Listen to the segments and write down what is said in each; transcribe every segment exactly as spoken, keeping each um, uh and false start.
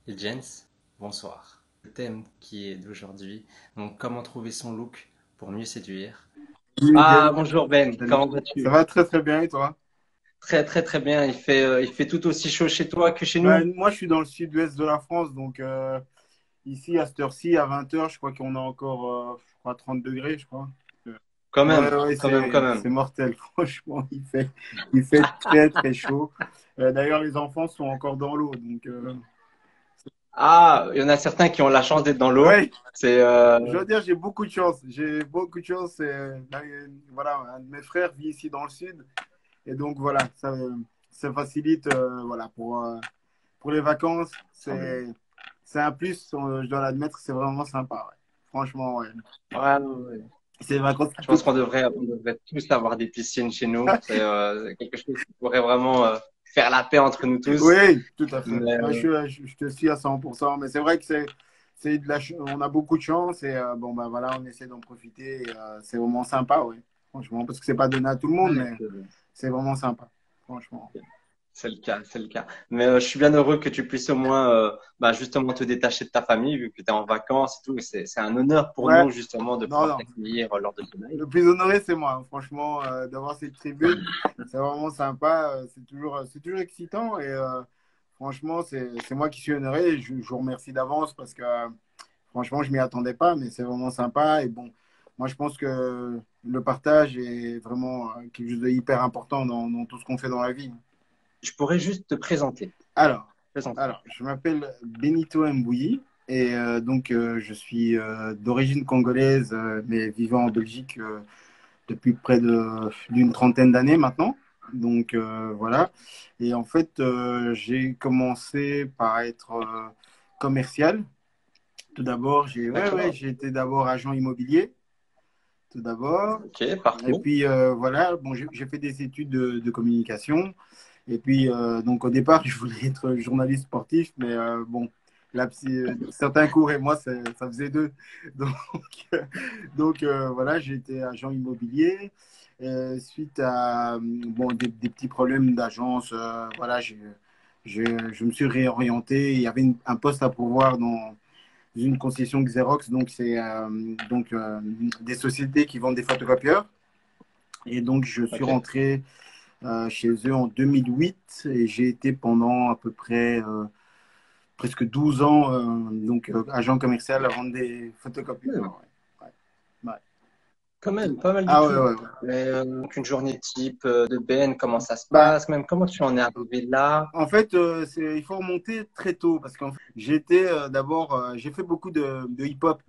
Et Jens, bonsoir. Le thème qui est d'aujourd'hui, donc comment trouver son look pour mieux séduire. Salut, Ah, Miguel. bonjour Ben, Salut. comment Ça vas-tu? va très très bien et toi? Très très très bien, il fait, euh, il fait tout aussi chaud chez toi que chez nous? Ben, moi je suis dans le sud-ouest de la France, donc euh, ici à cette heure-ci, à vingt heures, je crois qu'on a encore euh, je crois trente degrés, je crois. Euh, Quand Ouais, même, ouais, quand même, quand c'est même. c'est mortel, franchement, il fait, il fait très très chaud. Euh, d'ailleurs, les enfants sont encore dans l'eau, donc euh, Ah, il y en a certains qui ont la chance d'être dans l'eau. ouais, C'est euh, je veux dire, j'ai beaucoup de chance. J'ai beaucoup de chance. Et, ben, voilà, un de mes frères vit ici dans le sud, et donc voilà, ça, ça facilite euh, voilà, pour, euh, pour les vacances, tant mieux. c'est c'est un plus, on- je dois l'admettre, c'est vraiment sympa. Ouais. Franchement, ouais. Ouais, ouais, ouais. C'est des vacances qui Je te... pense qu'on devrait, on devrait tous avoir des piscines chez nous. C'est euh, quelque chose qui pourrait vraiment euh, faire la paix entre nous tous. Oui, tout à fait. Mais Moi, euh, je, je, je te suis à cent pour cent, mais c'est vrai que c'est c'est de la, ch- on a beaucoup de chance et euh, bon, ben voilà, on essaie d'en profiter. Et, euh, c'est vraiment sympa, ouais. Franchement, parce que c'est pas donné à tout le monde, mais c'est vraiment sympa. Franchement. c'est le cas, c'est le cas. Mais euh, je suis bien heureux que tu puisses au moins euh, bah, justement te détacher de ta famille vu que tu es en vacances et tout. Et C'est, c'est un honneur pour Ouais, nous justement de non, pouvoir non. t'accueillir euh, lors de ce live. Le plus honoré, c'est moi. Franchement, euh, d'avoir cette tribune, c'est vraiment sympa. euh, C'est toujours, c'est toujours excitant. Et euh, franchement, c'est c'est moi qui suis honoré. Et Je, je vous remercie d'avance parce que euh, franchement, je m'y attendais pas, mais c'est vraiment sympa. Et bon, moi, je pense que le partage est vraiment euh, quelque chose de hyper important dans, dans tout ce qu'on fait dans la vie. Je pourrais juste te présenter. Alors, Présente-toi. alors je m'appelle Benito Mbouyi. Et euh, donc, euh, je suis euh, d'origine congolaise, euh, mais vivant en Belgique euh, depuis près de, d'une trentaine d'années maintenant. Donc euh, voilà. Et en fait, euh, j'ai commencé par être euh, commercial. Tout d'abord, j'ai ouais, ouais, D'accord. j'ai été d'abord agent immobilier, tout d'abord. Ok, Et parfait. puis euh, voilà, bon, j'ai j'ai fait des études de, de communication. Et puis euh, donc au départ, je voulais être journaliste sportif, mais euh, bon, là, certains cours et moi, ça, ça faisait deux. Donc, euh, donc euh, voilà, j'ai été agent immobilier. Euh, suite à euh, bon, des, des petits problèmes d'agence, euh, voilà, je, je, je me suis réorienté. Il y avait une- un poste à pourvoir dans une concession Xerox, donc c'est euh, donc euh, des sociétés qui vendent des photocopieurs. Et donc je suis Ok. rentré euh, chez eux en deux mille huit et j'ai été pendant à peu près euh, presque douze ans euh, donc euh, agent commercial à vendre des Hmm. photocopieurs. Ouais. Ouais. Ouais. Quand même, pas mal du Ah ouais, tout. ouais, ouais. Mais euh, donc une journée type euh, de Ben, comment ça se Bah, passe, même comment tu en es arrivé là. en fait, euh, c'est, il faut remonter très tôt parce qu'en fait, j'étais euh, d'abord, euh, j'ai fait beaucoup de, de hip-hop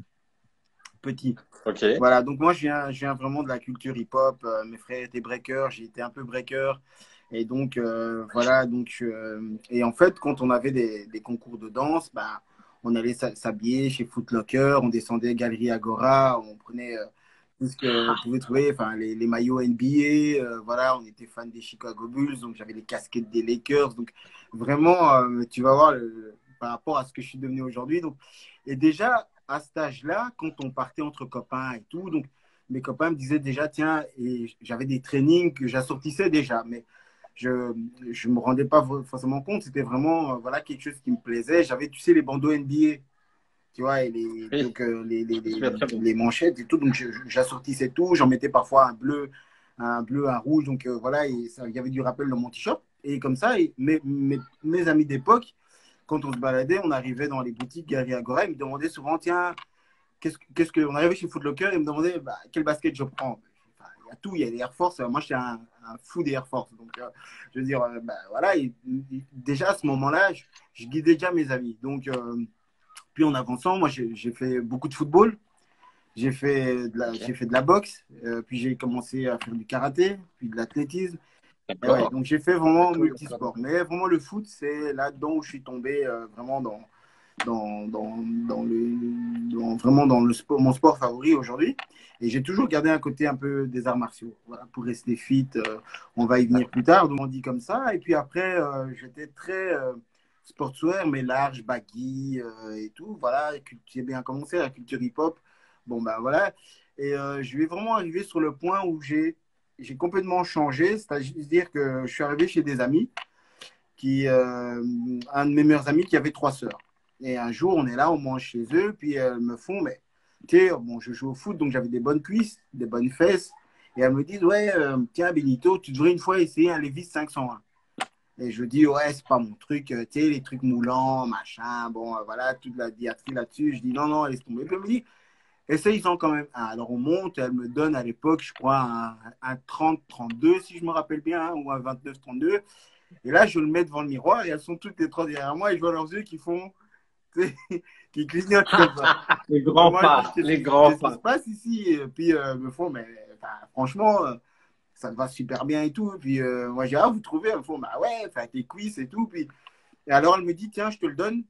petit. Ok. Voilà, donc moi je viens, je viens vraiment de la culture hip-hop. Euh, mes frères étaient breakers, j'ai été un peu breaker. Et donc, euh, voilà, donc, euh, et en fait, quand on avait des, des concours de danse, bah, on allait s'a- s'habiller chez Foot Locker, on descendait Galerie Agora, on prenait euh, tout ce qu'on pouvait trouver, enfin, les, les maillots N B A, euh, voilà, on était fan des Chicago Bulls, donc j'avais les casquettes des Lakers. Donc, vraiment, euh, tu vas voir le- par rapport à ce que je suis devenu aujourd'hui. Donc, et déjà, à cet âge-là, quand on partait entre copains et tout, donc, mes copains me disaient déjà, tiens, et j'avais des trainings que j'assortissais déjà, mais je ne me rendais pas forcément compte. C'était vraiment euh, voilà, quelque chose qui me plaisait. J'avais, tu sais, les bandeaux N B A, tu vois, et les, Oui, donc, euh, les, les, je me les, souviens très bien. les manchettes et tout. Donc, j'assortissais tout. J'en mettais parfois un bleu, un bleu, un rouge. Donc, euh, voilà, et ça, il y avait du rappel dans mon t-shirt. Et comme ça, et mes, mes, mes amis d'époque, quand on se baladait, on arrivait dans les boutiques Galeries Agora, ils me demandaient souvent, tiens, qu'est-ce qu'est-ce que on arrivait chez Foot Locker et ils me demandaient bah, quel basket je prends. Enfin, il y a tout, il y a les Air Force. Moi, j'étais un, un fou des Air Force. Donc, euh, je veux dire, euh, bah, voilà, et, et déjà à ce moment-là, je, je guidais déjà mes amis. Donc, euh, puis en avançant, moi, j'ai fait beaucoup de football. J'ai fait de la, Ok. j'ai fait de la boxe, euh, puis j'ai commencé à faire du karaté, puis de l'athlétisme. Et ouais, D'accord. donc j'ai fait vraiment D'accord, d'accord, multisport. d'accord. Mais vraiment, le foot, c'est là-dedans où je suis tombé euh, vraiment dans, dans, dans, dans le, dans- vraiment dans le sport, mon sport favori aujourd'hui. Et j'ai toujours gardé un côté un peu des arts martiaux, voilà, pour rester fit. Euh, on va y venir plus tard, donc on dit comme ça. Et puis après, euh, j'étais très euh, sportswear, mais large, baggy euh, et tout. Voilà, j'ai bien commencé la culture hip-hop. Bon, ben voilà. Et euh, je vais vraiment arriver sur le point où j'ai j'ai complètement changé, c'est-à-dire que je suis arrivé chez des amis qui, euh, un de mes meilleurs amis qui avait trois sœurs. Et un jour, on est là, on mange chez eux, puis elles me font, mais tu sais, bon, je joue au foot, donc j'avais des bonnes cuisses, des bonnes fesses. Et elles me disent, ouais, euh, tiens, Benito, tu devrais une fois essayer un Levi's cinq cent un. Et je dis, ouais, c'est pas mon truc, euh, tu sais, les trucs moulants, machin, bon, euh, voilà, toute la diatrie là-dessus. Je dis, non, non, laisse tomber. Puis elle me dit, essaye-en quand même. Ah, alors on monte, elle me donne à l'époque, je crois, un, un trente trente-deux, si je me rappelle bien, hein, ou un vingt-neuf trente-deux. Et là, je le mets devant le miroir et elles sont toutes les trois derrière moi et je vois leurs yeux qui font, tu sais, qui clignotent comme ça. Les Et grands moi, je dis, pas, qu'est-ce les qui, grands qu'est-ce qui se pas. passe ici? Et puis, euh, elles me font, mais enfin, franchement, euh, ça te va super bien et tout. Et puis, euh, moi, j'ai dit, ah, vous trouvez? Elles me font, bah ouais, enfin, tes cuisses et tout. Puis, et alors, elle me dit, tiens, je te le donne.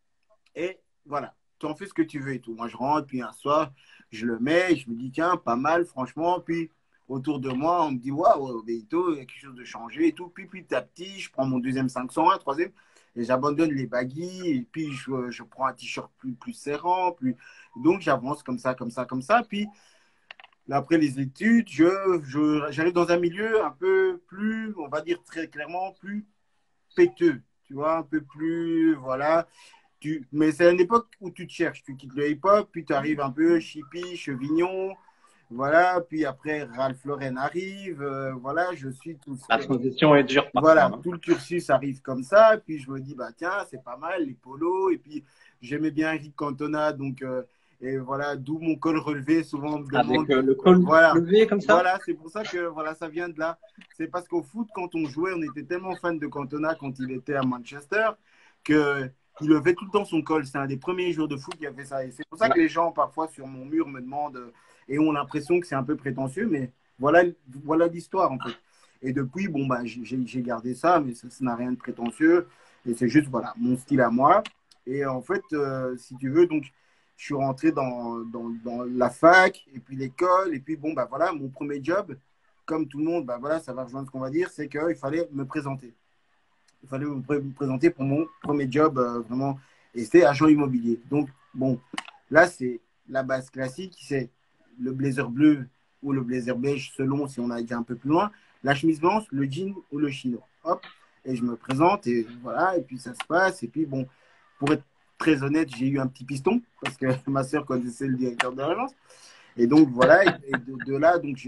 Et voilà, tu en fais ce que tu veux et tout. Moi, je rentre, puis un soir, je le mets, je me dis, tiens, pas mal, franchement. Puis, autour de moi, on me dit, waouh, Beito, il y a quelque chose de changé et tout. Puis, petit à petit, je prends mon deuxième cinq cent un, troisième, et j'abandonne les baguilles. Et puis, je, je prends un t-shirt plus, plus serrant. Plus... Donc, j'avance comme ça, comme ça, comme ça. Puis, là, après les études, je, je, j'arrive dans un milieu un peu plus, on va dire très clairement, plus péteux. Tu vois, un peu plus, voilà. Tu, mais c'est une époque où tu te cherches. Tu quittes le hip-hop, puis tu arrives un peu chippy, chevignon. Voilà. Puis après, Ralph Lauren arrive. Euh, voilà, je suis tout. La transition est dure parfois, Voilà, hein. tout le cursus arrive comme ça. Puis je me dis, bah tiens, c'est pas mal, les polos. Et puis j'aimais bien Eric Cantona. Donc, euh, et voilà, d'où mon col relevé. Souvent, on me demande. Avec euh, le col Voilà, levé comme ça. voilà, c'est pour ça que voilà, ça vient de là. C'est parce qu'au foot, quand on jouait, on était tellement fan de Cantona quand il était à Manchester que il levait tout le temps son col. C'est un des premiers joueurs de foot qui a fait ça. Et c'est pour ça que Ouais. les gens, parfois, sur mon mur, me demandent euh, et ont l'impression que c'est un peu prétentieux. Mais voilà, voilà l'histoire, en fait. Et depuis, bon, bah, j'ai j'ai gardé ça, mais ça ça n'a rien de prétentieux. Et c'est juste, voilà, mon style à moi. Et en fait, euh, si tu veux, donc, je suis rentré dans, dans, dans la fac, et puis l'école, et puis bon, bah voilà, mon premier job, comme tout le monde, bah voilà, ça va rejoindre ce qu'on va dire, c'est qu'il fallait me présenter. Il fallait me, pré- me présenter pour mon premier job, euh, vraiment, et c'était agent immobilier. Donc, bon, là, c'est la base classique, c'est le blazer bleu ou le blazer beige, selon si on a déjà un peu plus loin, la chemise blanche, le jean ou le chino. Hop, et je me présente, et voilà, et puis ça se passe, et puis bon, pour être très honnête, j'ai eu un petit piston, parce que ma soeur connaissait le directeur de l'agence. Et donc, voilà, et, et de, de, là, donc,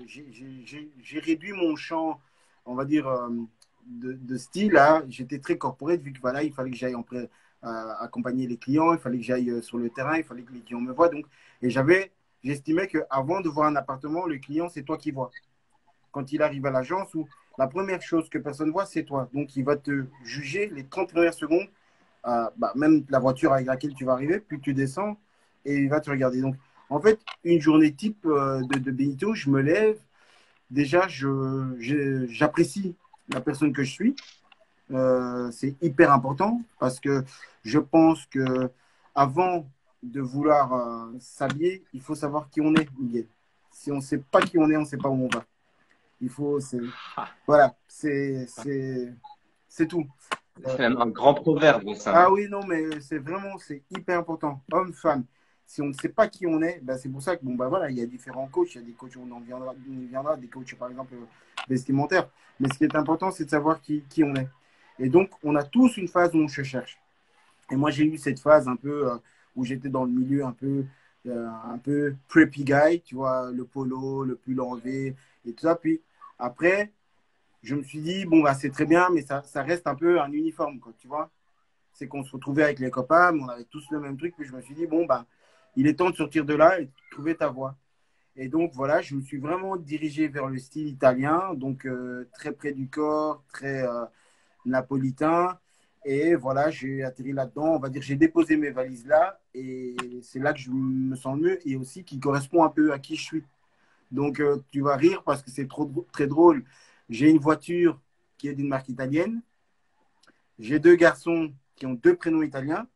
j'ai réduit mon champ, on va dire, euh, de, de, style. Hein. J'étais très corporate, vu que voilà, il fallait que j'aille euh, accompagner les clients, il fallait que j'aille euh, sur le terrain, il fallait que les clients me voient. Donc, et j'avais, j'estimais qu'avant de voir un appartement, le client, c'est toi qui vois. Quand il arrive à l'agence, où la première chose que personne voit, c'est toi. Donc, il va te juger les trente premières secondes, euh, bah, même la voiture avec laquelle tu vas arriver, puis tu descends et il va te regarder. Donc, en fait, une journée type euh, de, de Benito, je me lève. Déjà, je, je, j'apprécie la personne que je suis. Euh, c'est hyper important parce que je pense que avant de vouloir euh, s'habiller, il faut savoir qui on est, Miguel. Si on ne sait pas qui on est, on ne sait pas où on va. Il faut, c'est, voilà, c'est, c'est, c'est tout. C'est même un grand proverbe, ça, Ah hein. oui, non, mais c'est vraiment, c'est hyper important. Homme, femme. Si on ne sait pas qui on est, ben c'est pour ça que, bon, ben voilà, il y a différents coachs. Il y a des coachs, on en viendra, on y viendra, des coachs, par exemple, euh, vestimentaires. Mais ce qui est important, c'est de savoir qui, qui on est. Et donc, on a tous une phase où on se cherche. Et moi, j'ai eu cette phase un peu euh, où j'étais dans le milieu un peu, euh, un peu preppy guy, tu vois, le polo, le pull enlevé et tout ça. Puis après, je me suis dit, bon, bah, c'est très bien, mais ça, ça reste un peu un uniforme, quoi, tu vois. C'est qu'on se retrouvait avec les copains, mais on avait tous le même truc. Puis je me suis dit, bon, bah, il est temps de sortir de là et de trouver ta voie. Et donc, voilà, je me suis vraiment dirigé vers le style italien, donc euh, très près du corps, très euh, napolitain. Et voilà, j'ai atterri là-dedans. On va dire, j'ai déposé mes valises là. Et c'est là que je me sens mieux et aussi qui correspond un peu à qui je suis. Donc, euh, tu vas rire parce que c'est trop, très drôle. J'ai une voiture qui est d'une marque italienne. J'ai deux garçons qui ont deux prénoms italiens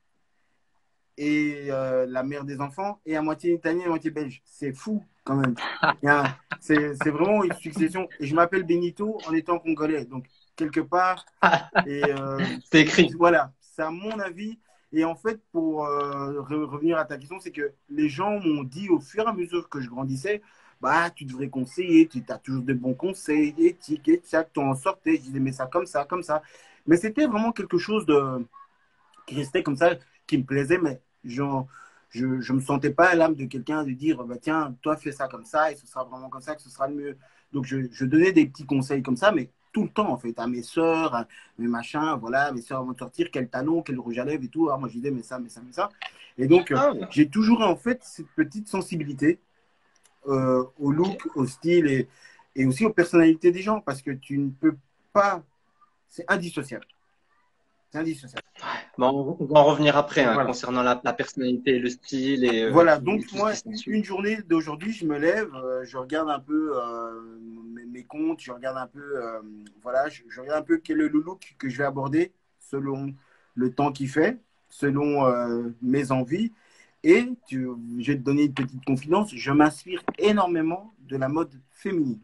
et euh, la mère des enfants est à moitié italienne et à moitié belge. C'est fou quand même. C'est vraiment une succession. Et je m'appelle Benito en étant congolais. Donc, quelque part, et euh, C'est écrit. voilà, c'est à mon avis. Et en fait, pour euh, re revenir à ta question, c'est que les gens m'ont dit au fur et à mesure que je grandissais, bah, tu devrais conseiller, tu as toujours de bons conseils, éthiques, et ça, tu en sortais. Je disais, mais ça comme ça, comme ça. Mais c'était vraiment quelque chose de, qui restait comme ça, qui me plaisait, mais genre, je ne me sentais pas à l'âme de quelqu'un de dire, bah, tiens, toi, fais ça comme ça, et ce sera vraiment comme ça que ce sera le mieux. Donc, je, je donnais des petits conseils comme ça, mais tout le temps, en fait, à mes sœurs, à mes machins, voilà, mes sœurs vont te sortir, quel talon, quel rouge à lèvres et tout. Alors, moi, je disais, mais ça, mais ça, mais ça. Et donc, euh, Ah, ouais. j'ai toujours, en fait, cette petite sensibilité euh, au Ok. look, au style et, et aussi aux personnalités des gens, parce que tu ne peux pas, c'est indissociable. C'est indissociable. Bon, on va en revenir après hein, Voilà. concernant la, la personnalité, le style et, euh, et Voilà, tout, et donc tout ce moi, qui s'ensuit. une journée d'aujourd'hui, je me lève, euh, je regarde un peu euh, mes, mes comptes, je regarde un peu, euh, voilà, je, je regarde un peu quel est le look que je vais aborder selon le temps qu'il fait, selon euh, mes envies. Et tu, je vais te donner une petite confidence, je m'inspire énormément de la mode féminine.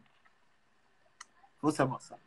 Il faut savoir ça.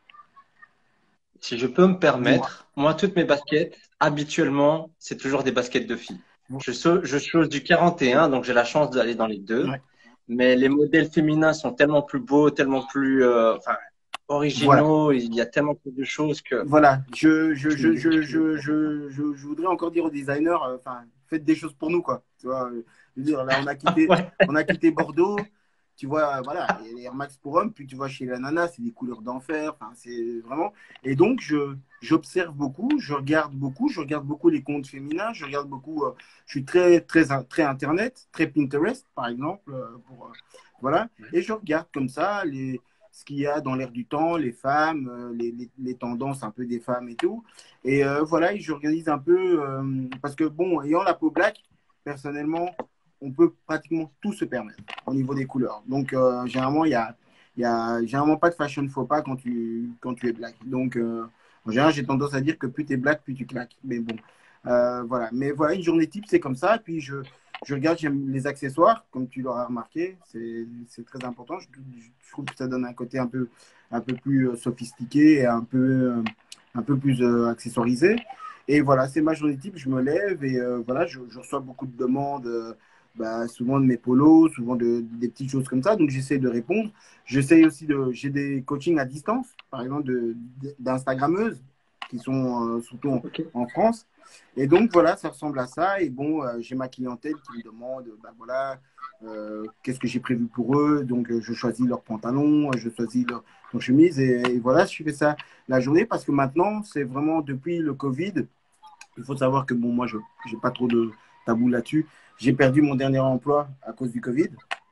Si je peux me Dis-moi. permettre, moi, toutes mes baskets, habituellement, c'est toujours des baskets de filles. Je, sau- je chose du quarante et un, donc j'ai la chance d'aller dans les deux. Ouais. Mais les modèles féminins sont tellement plus beaux, tellement plus euh, enfin, Voilà. originaux. Il y a tellement plus de choses que Voilà, je, je, je, je, je, je- je, je, je- je voudrais encore dire aux designers, euh, enfin, faites des choses pour nous, quoi. Tu vois, euh, je veux dire, là, on a quitté, Ouais. on a quitté Bordeaux, tu vois, euh, voilà, il y a les Air Max pour hommes, puis tu vois chez la nana, c'est des couleurs d'enfer, enfin, c'est vraiment. Et donc, je, j'observe beaucoup, je regarde beaucoup, je regarde beaucoup les comptes féminins, je regarde beaucoup, euh, je suis très, très, très Internet, très Pinterest, par exemple, euh, pour, euh, voilà, et je regarde comme ça les ce qu'il y a dans l'air du temps, les femmes, euh, les, les, les, tendances un peu des femmes et tout. Et euh, voilà, j'organise un peu, euh, parce que bon, ayant la peau black, personnellement, on peut pratiquement tout se permettre au niveau des couleurs. Donc, euh, généralement, il y a, y a généralement pas de fashion faux pas quand tu, quand tu es black. Donc, euh, en général, j'ai tendance à dire que plus tu es black, plus tu claques. Mais bon, euh, voilà. Mais voilà, une journée type, c'est comme ça. Puis, je, je regarde, j'aime les accessoires, comme tu l'auras remarqué, c'est très important. Je, je, trouve que ça donne un côté un peu, un peu plus euh, sophistiqué et un peu, euh, un peu plus euh, accessorisé. Et voilà, c'est ma journée type. Je me lève et euh, voilà, je, je, reçois beaucoup de demandes, euh, bah, souvent de mes polos, souvent de, de, des petites choses comme ça. Donc j'essaie de répondre. J'essaie aussi de. J'ai des coachings à distance, par exemple, d'Instagrammeuses qui sont euh, surtout en, Ok. en France. Et donc, voilà, ça ressemble à ça. Et bon, euh, j'ai ma clientèle qui me demande, bah, voilà, euh, qu'est-ce que j'ai prévu pour eux. Donc, euh, je choisis leurs pantalons, je choisis leur, leur chemise. Et, et, voilà, je fais ça la journée parce que maintenant, c'est vraiment depuis le Covid. Il faut savoir que, bon, moi, je n'ai pas trop de tabou là-dessus. J'ai perdu mon dernier emploi à cause du Covid,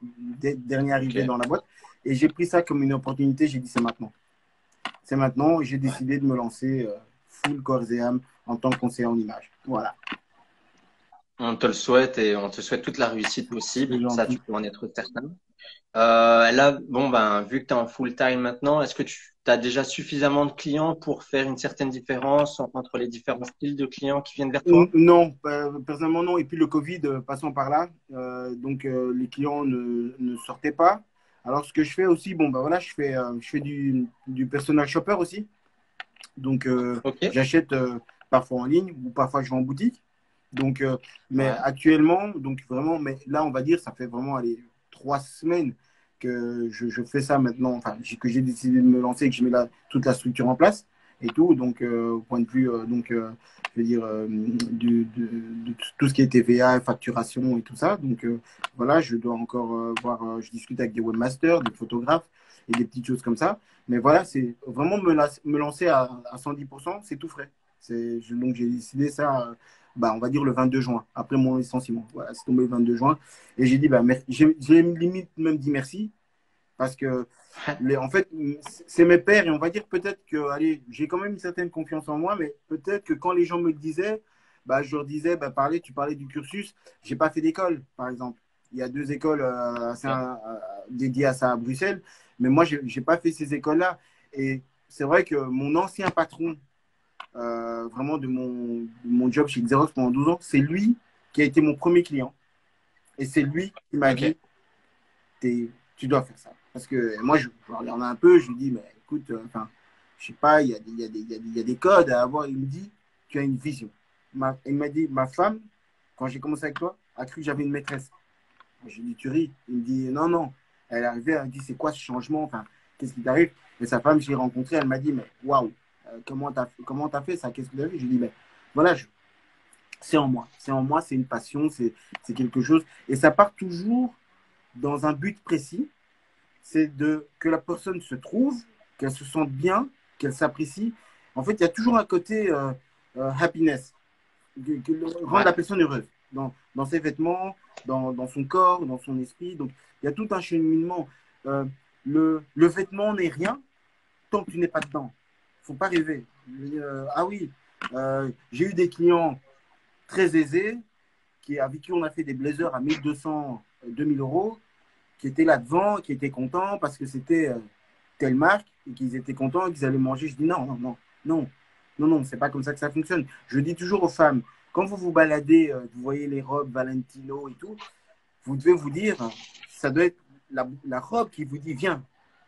dernier arrivé Ok. dans la boîte. Et j'ai pris ça comme une opportunité. J'ai dit, c'est maintenant. C'est maintenant. Et j'ai décidé de me lancer euh, full corps et âme en tant que conseiller en image. Voilà. On te le souhaite et on te souhaite toute la réussite C'est possible. Ça, gentil. tu peux en être certain. Euh, là, bon, ben, vu que tu es en full time maintenant, est-ce que tu as déjà suffisamment de clients pour faire une certaine différence entre les différents styles de clients qui viennent vers toi? Non, euh, personnellement non. Et puis le Covid, euh, passant par là, euh, donc euh, les clients ne, ne, sortaient pas. Alors ce que je fais aussi, bon ben voilà, je fais, euh, je fais du, du personal shopper aussi. Donc euh, Ok. j'achète euh, parfois en ligne ou parfois je vais en boutique. Donc, euh, mais Ouais. actuellement, donc vraiment, mais là on va dire, ça fait vraiment allez, trois semaines que je, je fais ça maintenant, enfin que j'ai décidé de me lancer et que je mets la, toute la structure en place et tout. Donc euh, au point de vue, euh, donc euh, je veux dire euh, du, de, de tout ce qui est T V A, facturation et tout ça. Donc euh, voilà, je dois encore euh, voir, euh, je discute avec des webmasters, des photographes et des petites choses comme ça. Mais voilà, c'est vraiment me, la, me lancer à, à cent dix pour cent, c'est tout frais. Je, donc j'ai décidé ça, euh, bah, on va dire le vingt-deux juin, après mon licenciement. Voilà, c'est tombé le vingt-deux juin. Et j'ai dit, bah, j'ai limite même dit merci, parce que les, en fait, c'est mes pères, et on va dire peut-être que, allez, j'ai quand même une certaine confiance en moi, mais peut-être que quand les gens me le disaient, bah, je leur disais, bah, parlez, tu parlais du cursus, j'ai pas fait d'école, par exemple. Il y a deux écoles euh, assez, Ok. euh, dédiées à ça à Bruxelles, mais moi, j'ai j'ai pas fait ces écoles-là. Et c'est vrai que mon ancien patron, euh, vraiment de mon, de mon job chez Xerox pendant douze ans, c'est lui qui a été mon premier client. Et c'est lui qui m'a Ok. dit, tu dois faire ça. Parce que moi, je, je regarde un peu, je lui dis, mais écoute, euh, enfin, je sais pas, il y a, y, a y, a y a des codes à avoir. Il me dit, tu as une vision. Ma, il m'a dit, ma femme, quand j'ai commencé avec toi, a cru que j'avais une maîtresse. J'ai dit, tu ris. Il me dit, non, non. Elle est arrivée, elle me dit, c'est quoi ce changement? Enfin, qu'est-ce qui t'arrive? Et sa femme, je l'ai rencontrée, elle m'a dit, mais waouh, euh, comment t'as comment t'as fait ça? Qu'est-ce que tu as vu? Je lui ai dit, mais voilà, je, C'est en moi. C'est en moi, c'est une passion, c'est c'est quelque chose. Et ça part toujours dans un but précis, c'est de que la personne se trouve, qu'elle se sente bien, qu'elle s'apprécie. En fait, il y a toujours un côté euh, euh, happiness, que, que le- rendre Ouais, la personne heureuse dans, dans ses vêtements, dans, dans son corps, dans son esprit. Donc, il y a tout un cheminement. Euh, le, le vêtement n'est rien tant que tu n'es pas dedans. Il ne faut pas rêver. Euh, ah oui, euh, j'ai eu des clients très aisés qui, avec qui on a fait des blazers à mille deux cents, deux mille euros, qui étaient là devant, qui étaient contents parce que c'était euh, telle marque et qu'ils étaient contents et qu'ils allaient manger. Je dis non, non, non, non, non, non, c'est pas comme ça que ça fonctionne. Je dis toujours aux femmes, quand vous vous baladez, euh, vous voyez les robes Valentino et tout, vous devez vous dire, ça doit être la, la robe qui vous dit viens.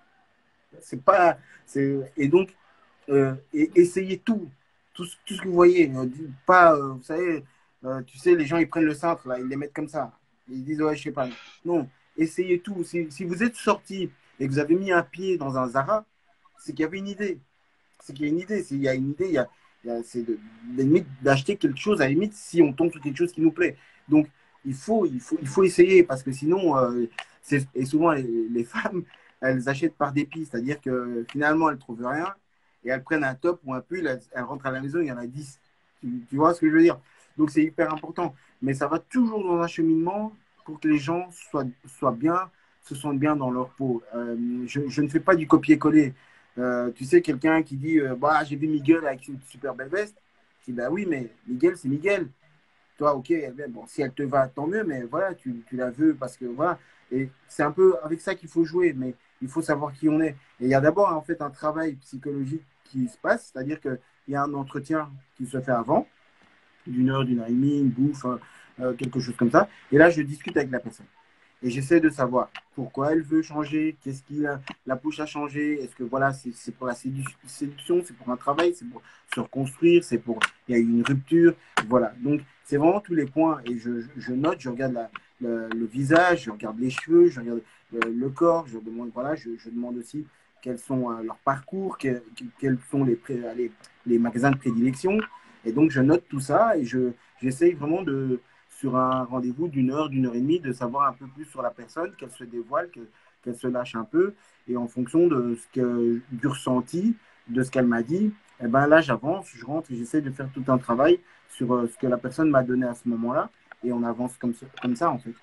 C'est pas, c'est, et donc, euh, et essayez tout, tout, tout ce que vous voyez. Euh, Pas, euh, vous savez, euh, tu sais, les gens, ils prennent le cintre, là, ils les mettent comme ça. Ils disent, ouais, je sais pas. Non, essayez tout. Si, si vous êtes sorti et que vous avez mis un pied dans un Zara, c'est qu'il y avait une idée. C'est qu'il y a une idée. S'il y a une idée, il y a, il y a- c'est de, de limite d'acheter quelque chose, à la limite, si on tombe sur quelque chose qui nous plaît. Donc, il faut, il faut, il faut essayer parce que sinon, euh, c'est, et souvent, les, les femmes, elles achètent par dépit. C'est-à-dire que finalement, elles ne trouvent rien et elles prennent un top ou un pull, elles, elles rentrent à la maison, il y en a dix. Tu, tu vois ce que je veux dire? Donc, c'est hyper important. Mais ça va toujours dans un cheminement pour que les gens soient, soient bien, se sentent bien dans leur peau. Euh, je, je ne fais pas du copier-coller. Euh, tu sais, quelqu'un qui dit euh, bah, j'ai vu Miguel avec une super belle veste. Je dis bah oui, mais Miguel, c'est Miguel. Toi, ok, bon, si elle te va, tant mieux, mais voilà, tu, tu la veux parce que voilà. Et c'est un peu avec ça qu'il faut jouer, mais il faut savoir qui on est. Et il y a d'abord en fait un travail psychologique qui se passe, c'est-à-dire qu'il y a un entretien qui se fait avant, d'une heure, d'une heure et demie, une bouffe, euh, quelque chose comme ça. Et là, je discute avec la personne. Et j'essaie de savoir pourquoi elle veut changer, qu'est-ce qui la, la pousse à changer. Est-ce que voilà, c'est c'est pour la sédu- séduction, c'est pour un travail, c'est pour se reconstruire, c'est pour il y a eu une rupture. Voilà. Donc c'est vraiment tous les points. Et je, je note, je regarde la, le, le visage, je regarde les cheveux, je regarde le, le corps, je demande voilà, je, je demande aussi quels sont euh, leurs parcours, que- que- quels sont les, pré- les, les magasins de prédilection. Et donc je note tout ça et je j'essaye vraiment de sur un rendez-vous d'une heure, d'une heure et demie, de savoir un peu plus sur la personne, qu'elle se dévoile, que- qu'elle se lâche un peu. Et en fonction de ce que, du ressenti, de ce qu'elle m'a dit, eh ben là, j'avance, je rentre et j'essaie de faire tout un travail sur euh, ce que la personne m'a donné à ce moment-là. Et on avance comme ça, comme ça en fait.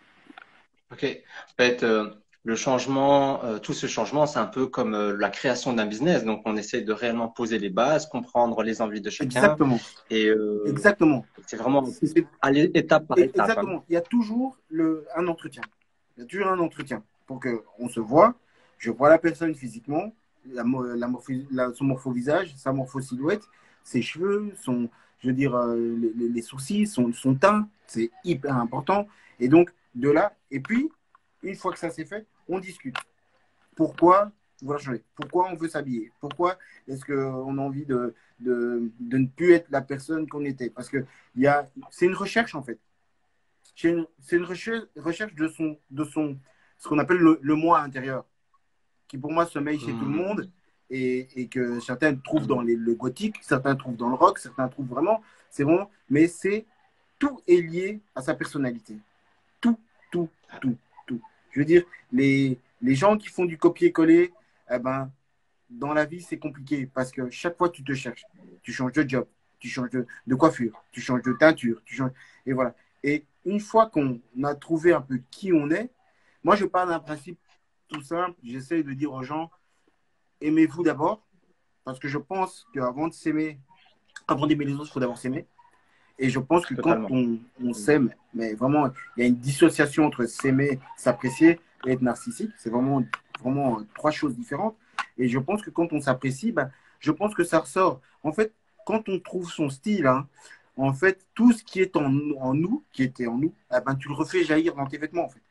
ok. En fait, euh, le changement, euh, tout ce changement, c'est un peu comme euh, la création d'un business. Donc, on essaie de réellement poser les bases, comprendre les envies de chacun, Exactement. et euh, Exactement. c'est vraiment C'est- aller étape par étape, hein. Exactement. Il y a toujours le, un entretien. Il y a toujours un entretien pour qu'on se voit. Je vois la personne physiquement, la, la morpho- la- son morpho-visage, sa morpho-silhouette, ses cheveux, son, je veux dire, euh, les, les- les sourcils, son, son teint. C'est hyper important. Et donc, de là, et puis, une fois que ça s'est fait, on discute. Pourquoi voilà, changer? Pourquoi on veut s'habiller? Pourquoi est-ce qu'on a envie de, de, de ne plus être la personne qu'on était? Parce que il y a, c'est une recherche en fait. C'est une, c'est une recherche, recherche de son, de son, ce qu'on appelle le, le moi intérieur, qui pour moi sommeille chez tout le Mhm. monde et, et que certains trouvent dans Mhm. les, le gothique, certains trouvent dans le rock, certains trouvent vraiment, c'est vraiment, mais c'est tout est lié à sa personnalité. Tout, tout, tout, tout. Je veux dire, les, les gens qui font du copier-coller, eh ben, dans la vie, c'est compliqué parce que chaque fois, tu te cherches. Tu changes de job, tu changes de, de coiffure, tu changes de teinture, tu changes. Et voilà. Et une fois qu'on a trouvé un peu qui on est, moi, je parle d'un principe tout simple. J'essaie de dire aux gens, aimez-vous d'abord, parce que je pense qu'avant de s'aimer, avant d'aimer les autres, il faut d'abord s'aimer. Et je pense que quand Totalement. on, on s'aime, mais vraiment, il y a une dissociation entre s'aimer, s'apprécier et être narcissique. C'est vraiment, vraiment euh, trois choses différentes. Et je pense que quand on s'apprécie, ben, je pense que ça ressort. En fait, quand on trouve son style, hein, en fait, tout ce qui est en, en nous, qui était en nous, eh ben, tu le refais jaillir dans tes vêtements, en fait.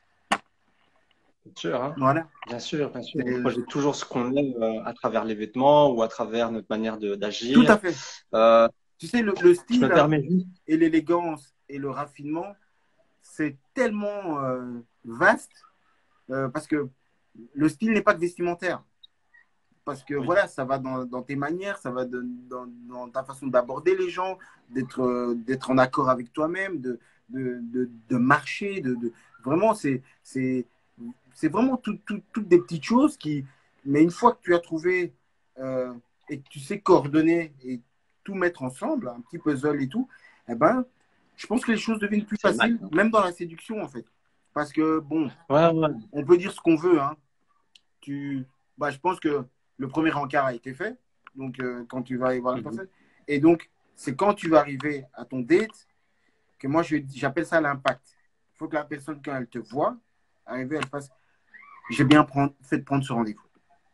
Bien sûr, hein. Voilà. Bien sûr, bien sûr. On C'est- projette toujours ce qu'on est euh, à travers les vêtements ou à travers notre manière de Tout à d'agir. fait. Euh, Tu sais, le, le je me style hein, permets juste. et l'élégance et le raffinement, c'est tellement euh, vaste euh, parce que le style n'est pas que vestimentaire. parce que Oui. voilà, ça va dans, dans tes manières, ça va de- dans, dans ta façon d'aborder les gens, d'être euh, d'être en accord avec toi-même, de, de, de, de marcher, de, de- vraiment, c'est c'est c'est vraiment tout- tout- toutes des petites choses qui, mais une fois que tu as trouvé euh, et que tu sais coordonner et tout mettre ensemble, un petit puzzle et tout, eh ben, je pense que les choses deviennent plus C'est le max, faciles, hein. même dans la séduction en fait. Parce que bon, Ouais, ouais. on peut dire ce qu'on veut, hein. Tu, bah, je pense que le premier encart a été fait, donc euh, quand tu vas aller voir la Mhm. personne, et donc c'est quand tu vas arriver à ton date que moi je- j'appelle ça l'impact. Il faut que la personne, quand elle te voit, arriver, elle fasse, j'ai bien prendre- fait de prendre ce rendez-vous.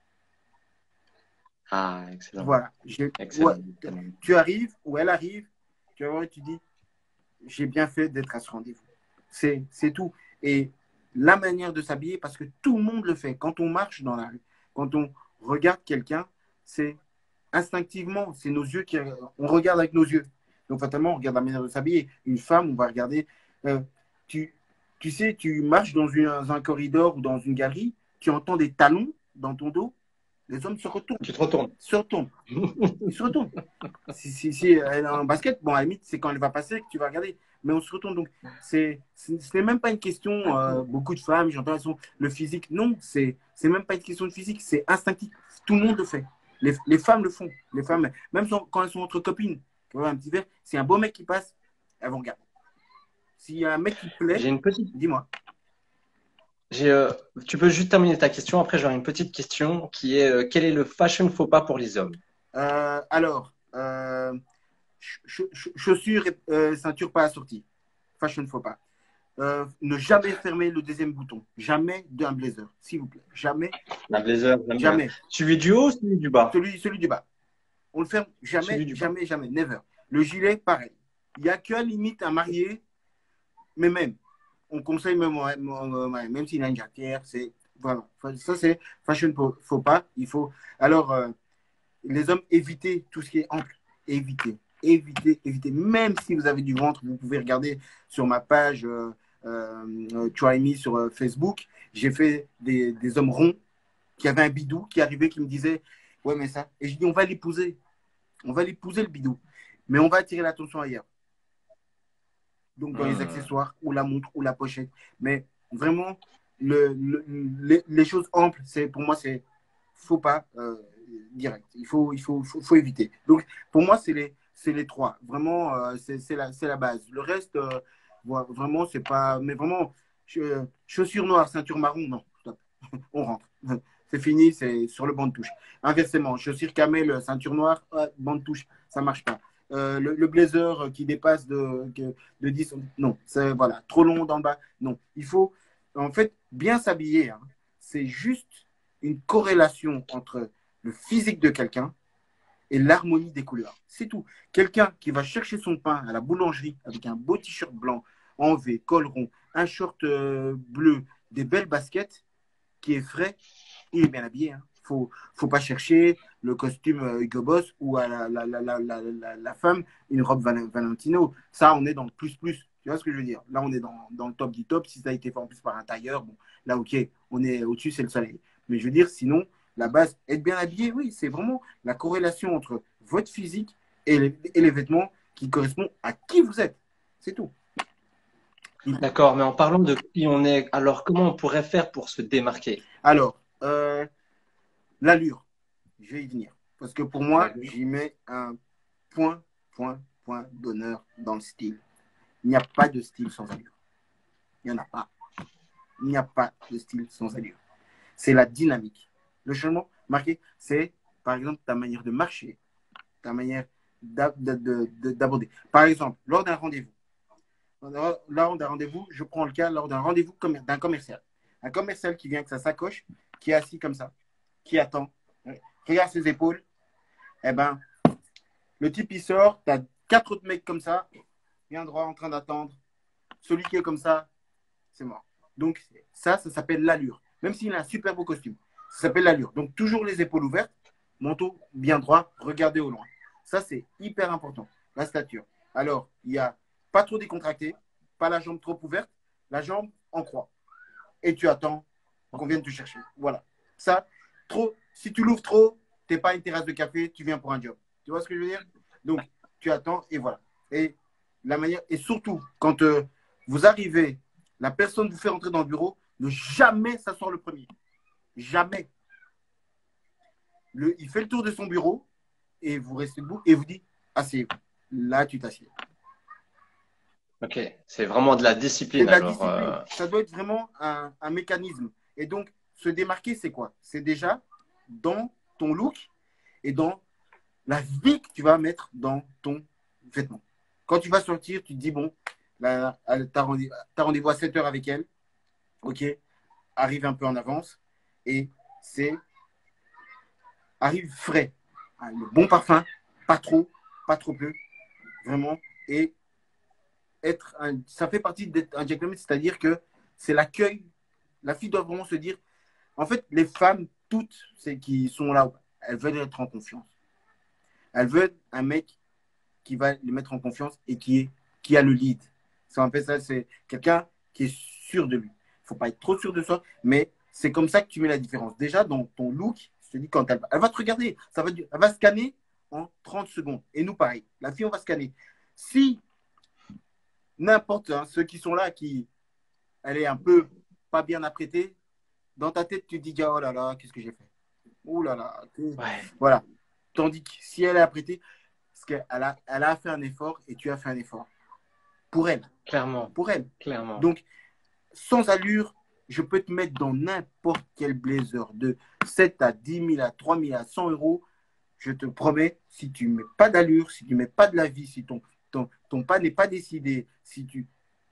Ah, excellent. Voilà. Je, ouais, Excellent. Excellent. tu arrives ou elle arrive, tu vas voir et tu dis, j'ai bien fait d'être à ce rendez-vous. C'est, c'est tout. Et la manière de s'habiller, parce que tout le monde le fait. Quand on marche dans la rue, quand on regarde quelqu'un, c'est instinctivement, c'est nos yeux qui, on regarde avec nos yeux. Donc fatalement, on regarde la manière de s'habiller. Une femme, on va regarder. euh, tu, tu sais, tu marches dans, une, dans un corridor ou dans une galerie, tu entends des talons dans ton dos, les hommes se retournent, Tu te retournes. se retournent, ils se retournent. Si, si, si elle est en basket, bon, à la limite, c'est quand elle va passer que tu vas regarder. Mais on se retourne. Donc, c'est, c'est- ce n'est même pas une question. Euh, beaucoup de femmes, j'entends, elles sont le physique. Non, c'est, c'est même pas une question de physique. C'est instinctif. Tout le monde le fait. Les, les femmes le font. Les femmes, même quand elles sont entre copines, tu vois, un petit verre, si un beau mec qui passe, elles vont regarder. S'il y a un mec qui plaît, J'ai une petite. dis-moi. J'ai, euh, tu peux juste terminer ta question. Après, j'aurai une petite question qui est euh, quel est le fashion faux pas pour les hommes? Euh, alors, euh, ch- ch- chaussures et euh, ceinture pas assorties. Fashion faux pas. Euh, ne jamais fermer le deuxième bouton. Jamais d'un blazer, s'il vous plaît. Jamais, La blazer, j'aime bien. jamais. Celui du haut ou celui du bas? Celui, celui du bas. On le ferme jamais, Celui du bas. jamais, jamais. Never. Le gilet, pareil. Il n'y a que limite un marié, mais même. On conseille même, même, même s'il a une jacquière, c'est. Voilà. Ça, c'est fashion faux, faux pas. Il faut. Alors, euh, les hommes, évitez tout ce qui est ample. Évitez. Évitez, évitez. Même si vous avez du ventre, vous pouvez regarder sur ma page euh, euh, Try Me sur euh, Facebook. J'ai fait des, des hommes ronds qui avaient un bidou qui arrivait, qui me disait ouais, mais ça. Et je dis on va l'épouser. On va l'épouser le bidou. Mais on va attirer l'attention ailleurs. Donc dans les Hmm. accessoires ou la montre ou la pochette. Mais vraiment, le, le, les, les, choses amples, c'est pour moi, c'est faut pas euh, direct. Il faut, il faut, faut, faut éviter. Donc pour moi, c'est les, c'est les trois. Vraiment, euh, c'est la, la base. Le reste, euh, vraiment, c'est pas. Mais vraiment, chaussures noires, ceinture marron, non. Stop. On rentre. C'est fini, c'est sur le banc de touche. Inversement, chaussures camel, ceinture noire, banc de touche, ça marche pas. Euh, le, le, blazer qui dépasse de, de dix, non, c'est voilà, trop long d'en bas, non. Il faut, en fait, bien s'habiller. Hein. C'est juste une corrélation entre le physique de quelqu'un et l'harmonie des couleurs. C'est tout. Quelqu'un qui va chercher son pain à la boulangerie avec un beau t-shirt blanc, en V, col rond, un short euh, bleu, des belles baskets, qui est frais, il est bien habillé. Hein. Faut, faut pas chercher le costume euh, Hugo Boss ou à la, la, la, la, la, la, la femme une robe Valentino. Ça, on est dans le plus plus. Tu vois ce que je veux dire? Là, on est dans, dans le top du top. Si ça a été fait en plus par un tailleur, bon, là, ok, on est au-dessus, c'est le soleil. Mais je veux dire, sinon, la base, être bien habillé, oui, c'est vraiment la corrélation entre votre physique et les, et les vêtements qui correspondent à qui vous êtes. C'est tout. D'accord, mais en parlant de qui on est, alors comment on pourrait faire pour se démarquer? Alors, euh, l'allure, je vais y venir. Parce que pour moi, D'accord. j'y mets un point, point, point d'honneur dans le style. Il n'y a pas de style sans allure. Il n'y en a pas. Il n'y a pas de style sans allure. C'est la dynamique. Le changement marqué, c'est par exemple ta manière de marcher, ta manière d'aborder. Par exemple, lors d'un rendez-vous, lors d'un rendez-vous, je prends le cas lors d'un rendez-vous d'un commercial. Un commercial qui vient avec sa sacoche, qui est assis comme ça, qui attend, regarde ses épaules, eh ben, le type il sort, tu as quatre autres mecs comme ça, bien droit en train d'attendre. Celui qui est comme ça, c'est mort. Donc ça, ça s'appelle l'allure. Même s'il a un super beau costume, ça s'appelle l'allure. Donc toujours les épaules ouvertes, manteau bien droit, regardez au loin. Ça, c'est hyper important. La stature. Alors, il n'y a pas trop décontracté, pas la jambe trop ouverte, la jambe en croix. Et tu attends qu'on vienne te chercher. Voilà. Ça, trop, Si tu l'ouvres trop, tu n'es pas une terrasse de café, tu viens pour un job. Tu vois ce que je veux dire? Donc, tu attends et voilà. Et, la manière, et surtout, quand euh, vous arrivez, la personne vous fait rentrer dans le bureau, ne jamais s'asseoir le premier. Jamais. Le, il fait le tour de son bureau et vous restez debout et vous dit asseyez-vous. Là, tu t'assieds. Ok, c'est vraiment de la C'est discipline de la alors. discipline. euh, Ça doit être vraiment un, un mécanisme. Et donc, se démarquer, c'est quoi? C'est déjà dans ton look et dans la vie que tu vas mettre dans ton vêtement. Quand tu vas sortir, tu te dis, bon, tu as rendez-vous à sept heures avec elle. Ok, arrive un peu en avance. Et c'est arrive frais. Ah, le bon parfum, pas trop, pas trop peu, vraiment. Et être un, ça fait partie d'être un gentleman, c'est-à-dire que c'est l'accueil. La fille doit vraiment se dire, en fait, les femmes, toutes celles qui sont là, elles veulent être en confiance. Elles veulent un mec qui va les mettre en confiance et qui, est, qui a le lead. Ça, on fait ça, c'est quelqu'un qui est sûr de lui. Il ne faut pas être trop sûr de soi, mais c'est comme ça que tu mets la différence. Déjà, dans ton look, je te dis, quand elle, elle va te regarder, ça va, elle va scanner en trente secondes. Et nous, pareil. La fille, on va scanner. Si n'importe, hein, ceux qui sont là, qui, elle est un peu pas bien apprêtée, dans ta tête, tu te dis, oh là là, qu'est-ce que j'ai fait? Oh là là. Ouais, Voilà. Tandis que si elle est apprêtée, parce qu'elle a, elle a fait un effort et tu as fait un effort. Pour elle. clairement, Pour elle. clairement. Donc, sans allure, je peux te mettre dans n'importe quel blazer de sept à dix mille, à trois mille, à cent euros. Je te promets, si tu ne mets pas d'allure, si tu ne mets pas de la vie, si ton, ton, ton pas n'est pas décidé, si tu.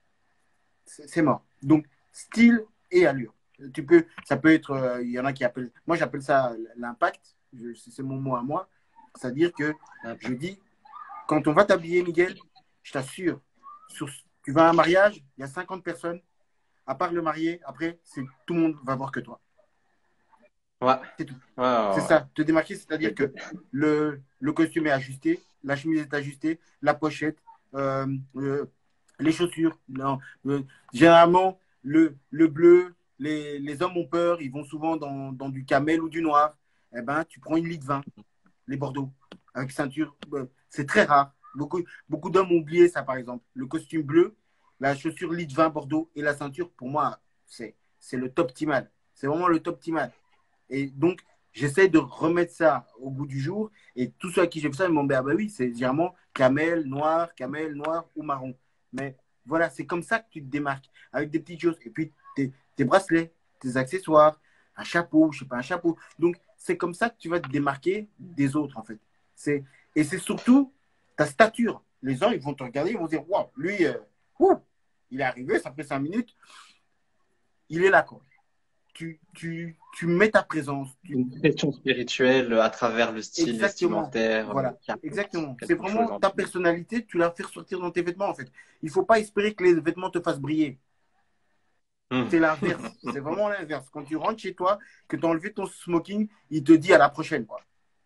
C'est mort. Donc, style et allure. Tu peux, ça peut être, euh, il y en a qui appellent, moi j'appelle ça l'impact, c'est mon mot à moi. C'est-à-dire que je dis, quand on va t'habiller, Miguel, je t'assure, sur, tu vas à un mariage, il y a cinquante personnes, à part le marié, après, c'est tout le monde va voir que toi. Ouais, C'est tout. ouais, C'est ouais, ça, te démarquer, c'est-à-dire que le, le costume est ajusté, la chemise est ajustée, la pochette, euh, le- les chaussures. Non, euh, généralement, le, le bleu, les, les hommes ont peur, ils vont souvent dans, dans du camel ou du noir. Eh ben, tu prends une litre vingt, les Bordeaux, avec ceinture. euh, c'est très rare. Beaucoup, beaucoup d'hommes ont oublié ça, par exemple. Le costume bleu, la chaussure litre vingt Bordeaux et la ceinture, pour moi, c'est c'est le top optimal. C'est vraiment le top optimal. Et donc, j'essaie de remettre ça au goût du jour. Et tous ceux à qui j'ai fait ça, ils m'ont dit, ah bah oui, c'est généralement camel, noir, camel, noir ou marron. Mais voilà, c'est comme ça que tu te démarques, avec des petites choses. Et puis, tes, tes bracelets, tes accessoires, un chapeau, je sais pas, un chapeau. Donc, c'est comme ça que tu vas te démarquer des autres, en fait. C'est, et c'est surtout ta stature. Les gens, ils vont te regarder, ils vont dire, waouh, lui, euh, ouh, il est arrivé, ça fait cinq minutes, il est là, quoi. Tu, tu, tu mets ta présence, tu, une pression spirituelle à travers le style exactement. vestimentaire euh, Voilà, qui apporte exactement. C'est quelque chose vraiment en ta plus. personnalité, tu la fais ressortir dans tes vêtements, en fait. Il ne faut pas espérer que les vêtements te fassent briller. Hmm. C'est l'inverse. C'est vraiment l'inverse. Quand tu rentres chez toi, que tu as enlevé ton smoking, il te dit à la prochaine, quoi.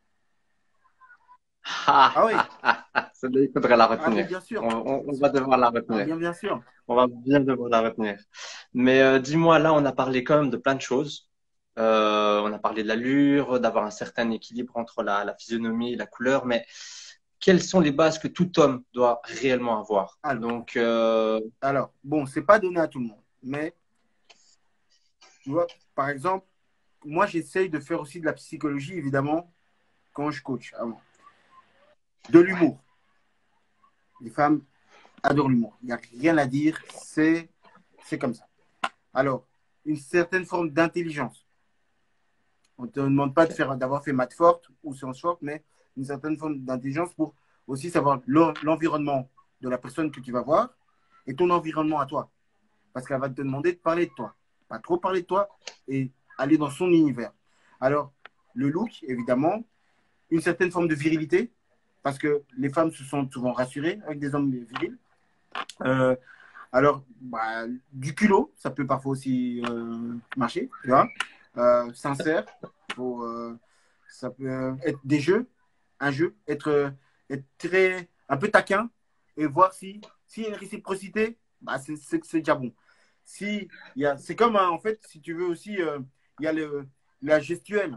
Ah Ah, oui, ah, ah, ah. Celle-là, il faudrait la ah mais retenir. bien sûr. On, on- on va devoir la Ah retenir. bien, bien sûr. On va bien devoir la retenir. Mais euh, dis-moi, là, on a parlé quand même de plein de choses. Euh, on a parlé de l'allure, d'avoir un certain équilibre entre la, la physionomie et la couleur, mais quelles sont les bases que tout homme doit réellement avoir? Alors, Donc, euh, alors bon, c'est pas donné à tout le monde. Mais, tu vois, par exemple, moi, j'essaye de faire aussi de la psychologie, évidemment, quand je coach avant. De ouais, l'humour. Les femmes adorent l'humour. Il n'y a rien à dire. C'est, c'est comme ça. Alors, une certaine forme d'intelligence. On ne te demande pas de ok, faire, d'avoir fait maths forte ou sciences fortes, mais une certaine forme d'intelligence pour aussi savoir l'environnement de la personne que tu vas voir et ton environnement à toi. Parce qu'elle va te demander de parler de toi. Pas trop parler de toi et aller dans son univers. Alors, le look, évidemment, une certaine forme de virilité, parce que les femmes se sentent souvent rassurées avec des hommes virils. Euh, alors, bah, du culot, ça peut parfois aussi euh, marcher, tu vois. Euh, sincère, faut, euh, ça peut être des jeux, un jeu, être, euh, être très, un peu taquin et voir si, s'il y a une réciprocité, bah, c'est, c'est, c'est déjà bon. Si, il y a, c'est comme, hein, en fait, si tu veux aussi, euh, il y a le, la gestuelle.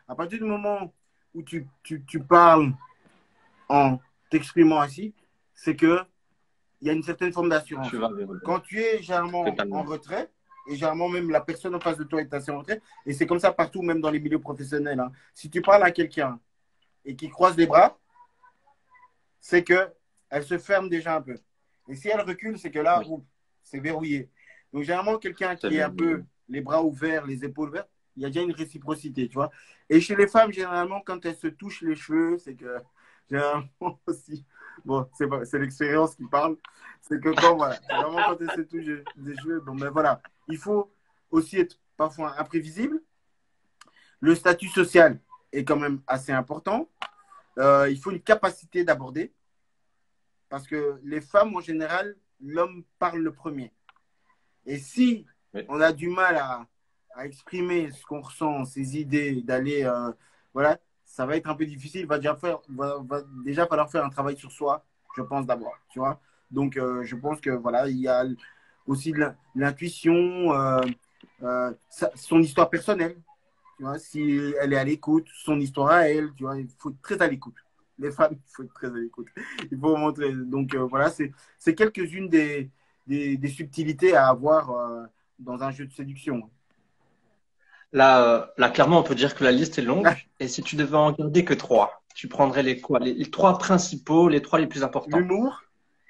À partir du moment où tu, tu, tu parles en t'exprimant ainsi, c'est que il y a une certaine forme Tu d'assurance. vas développer. Quand tu es généralement en Totalement. retrait, et généralement même la personne en face de toi est assez en retrait, et c'est comme ça partout, même dans les milieux professionnels. Hein. Si tu parles à quelqu'un et qui croise les bras, c'est qu'elle se ferme déjà un peu. Et si elle recule, c'est que là, Oui, c'est verrouillé. Donc généralement, quelqu'un c'est qui est un verrouillé. peu les bras ouverts, les épaules ouvertes, il y a déjà une réciprocité, tu vois. Et chez les femmes, généralement, quand elles se touchent les cheveux, c'est que généralement aussi, bon, c'est l'expérience qui parle, c'est que quand, voilà, généralement quand elles se touchent les cheveux, bon, ben voilà, il faut aussi être parfois imprévisible. Le statut social est quand même assez important. Euh, il faut une capacité d'aborder parce que les femmes, en général, l'homme parle le premier. Et si Oui. on a du mal à, à exprimer ce qu'on ressent, ses idées, d'aller, euh, voilà, ça va être un peu difficile. Il va déjà, faire, va, va déjà falloir faire un travail sur soi, je pense d'abord, tu vois. Donc, euh, je pense que voilà, il y a aussi l'intuition, euh, euh, son histoire personnelle. Tu vois, si elle est à l'écoute, son histoire à elle, tu vois, il faut être très à l'écoute. Les femmes, il faut être très à l'écoute. Il faut montrer. Donc, euh, voilà, c'est quelques-unes des, des, des, subtilités à avoir euh, dans un jeu de séduction. Là, euh, là, clairement, on peut dire que la liste est longue. Et si tu devais en garder que trois, tu prendrais les quoi? Les, les trois principaux, les trois les plus importants. L'humour,